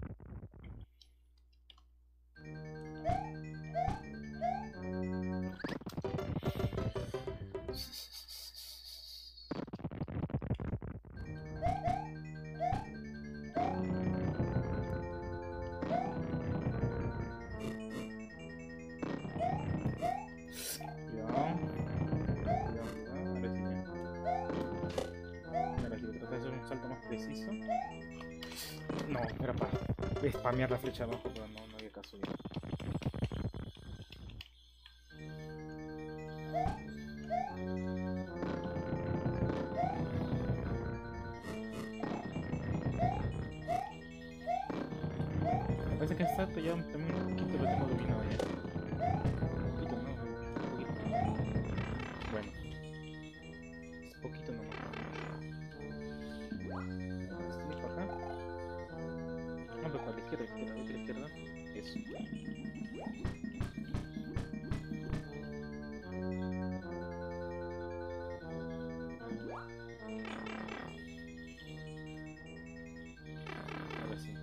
Cuidado. Cuidado, cuidado. Ahora sí ya. Ahora sí, trata de hacer un salto más preciso. No, era para spamear la flecha abajo, pero no, no había caso ya. Me parece que el salto ya también un poquito lo tengo dominado ya. Un poquito, no, un poquito. Bueno, es poquito nomás. Este, para acá. No, pero para la izquierda, izquierda, vete a la izquierda. Eso. Ahora sí.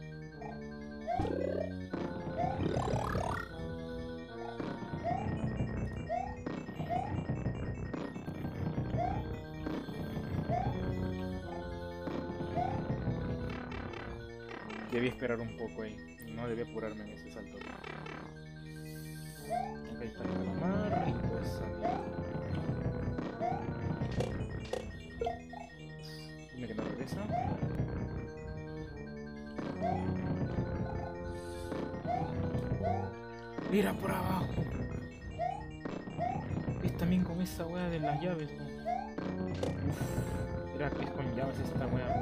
Debí esperar un poco ahí. No debí apurarme en ese salto. Ok, está el calamar y pues salir. Dime que no regresa. Mira por abajo. Es también con esa wea de las llaves, ¿no? Uf, era que es con llaves esta wea.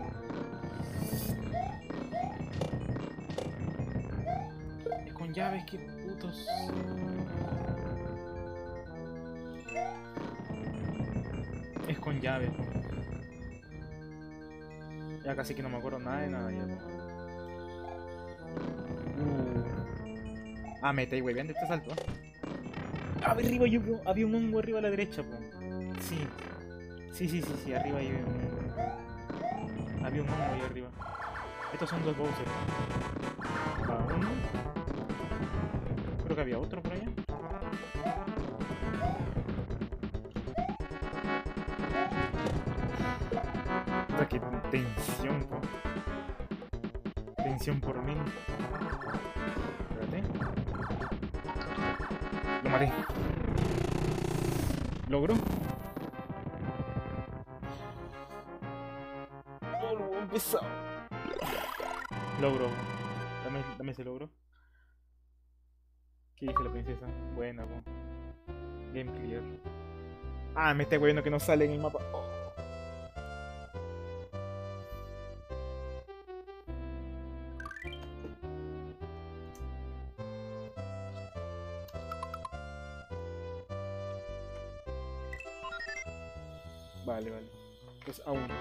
Es con llaves, qué putos. Es con llaves, ¿no? Ya casi que no me acuerdo nada de nada ya. Uh. Ah, me estáis hueveando este salto. Ah, arriba yo, había un hongo arriba a la derecha, po. Sí. Sí, sí, sí, sí, arriba hay un... Había un hongo ahí arriba. Estos son dos Bowser. Va uno. Creo que había otro por allá. Puta, que tensión, po. Tensión por mil. Espérate. Lo maté. ¿Logro? No, lo he empezado. Logro. Dame, dame ese logro. ¿Qué dice la princesa? Buena, po. Game clear. Ah, me está viendo que no sale en el mapa. Oh. Vale, vale. Pues a uno.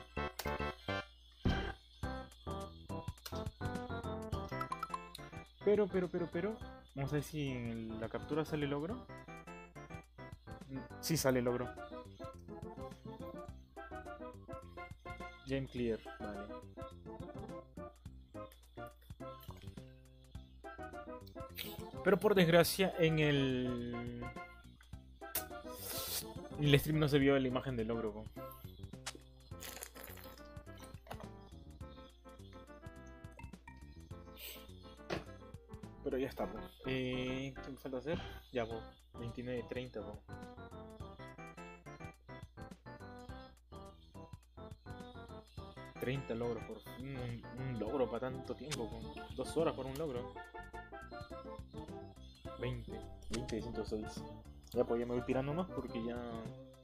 Pero, pero, pero, pero. No sé si en la captura sale logro. Sí sale logro. Game clear, vale. Pero por desgracia en el... En el stream no se vio la imagen del logro. ¿No? Pero ya está, pues. Eh, ¿Qué me falta hacer? Ya, pues. veintinueve, treinta, pues. treinta logros por fin. Un, un logro para tanto tiempo, pues. Dos horas por un logro. veinte. veinte de ciento seis. Ya, pues ya me voy tirando más porque ya...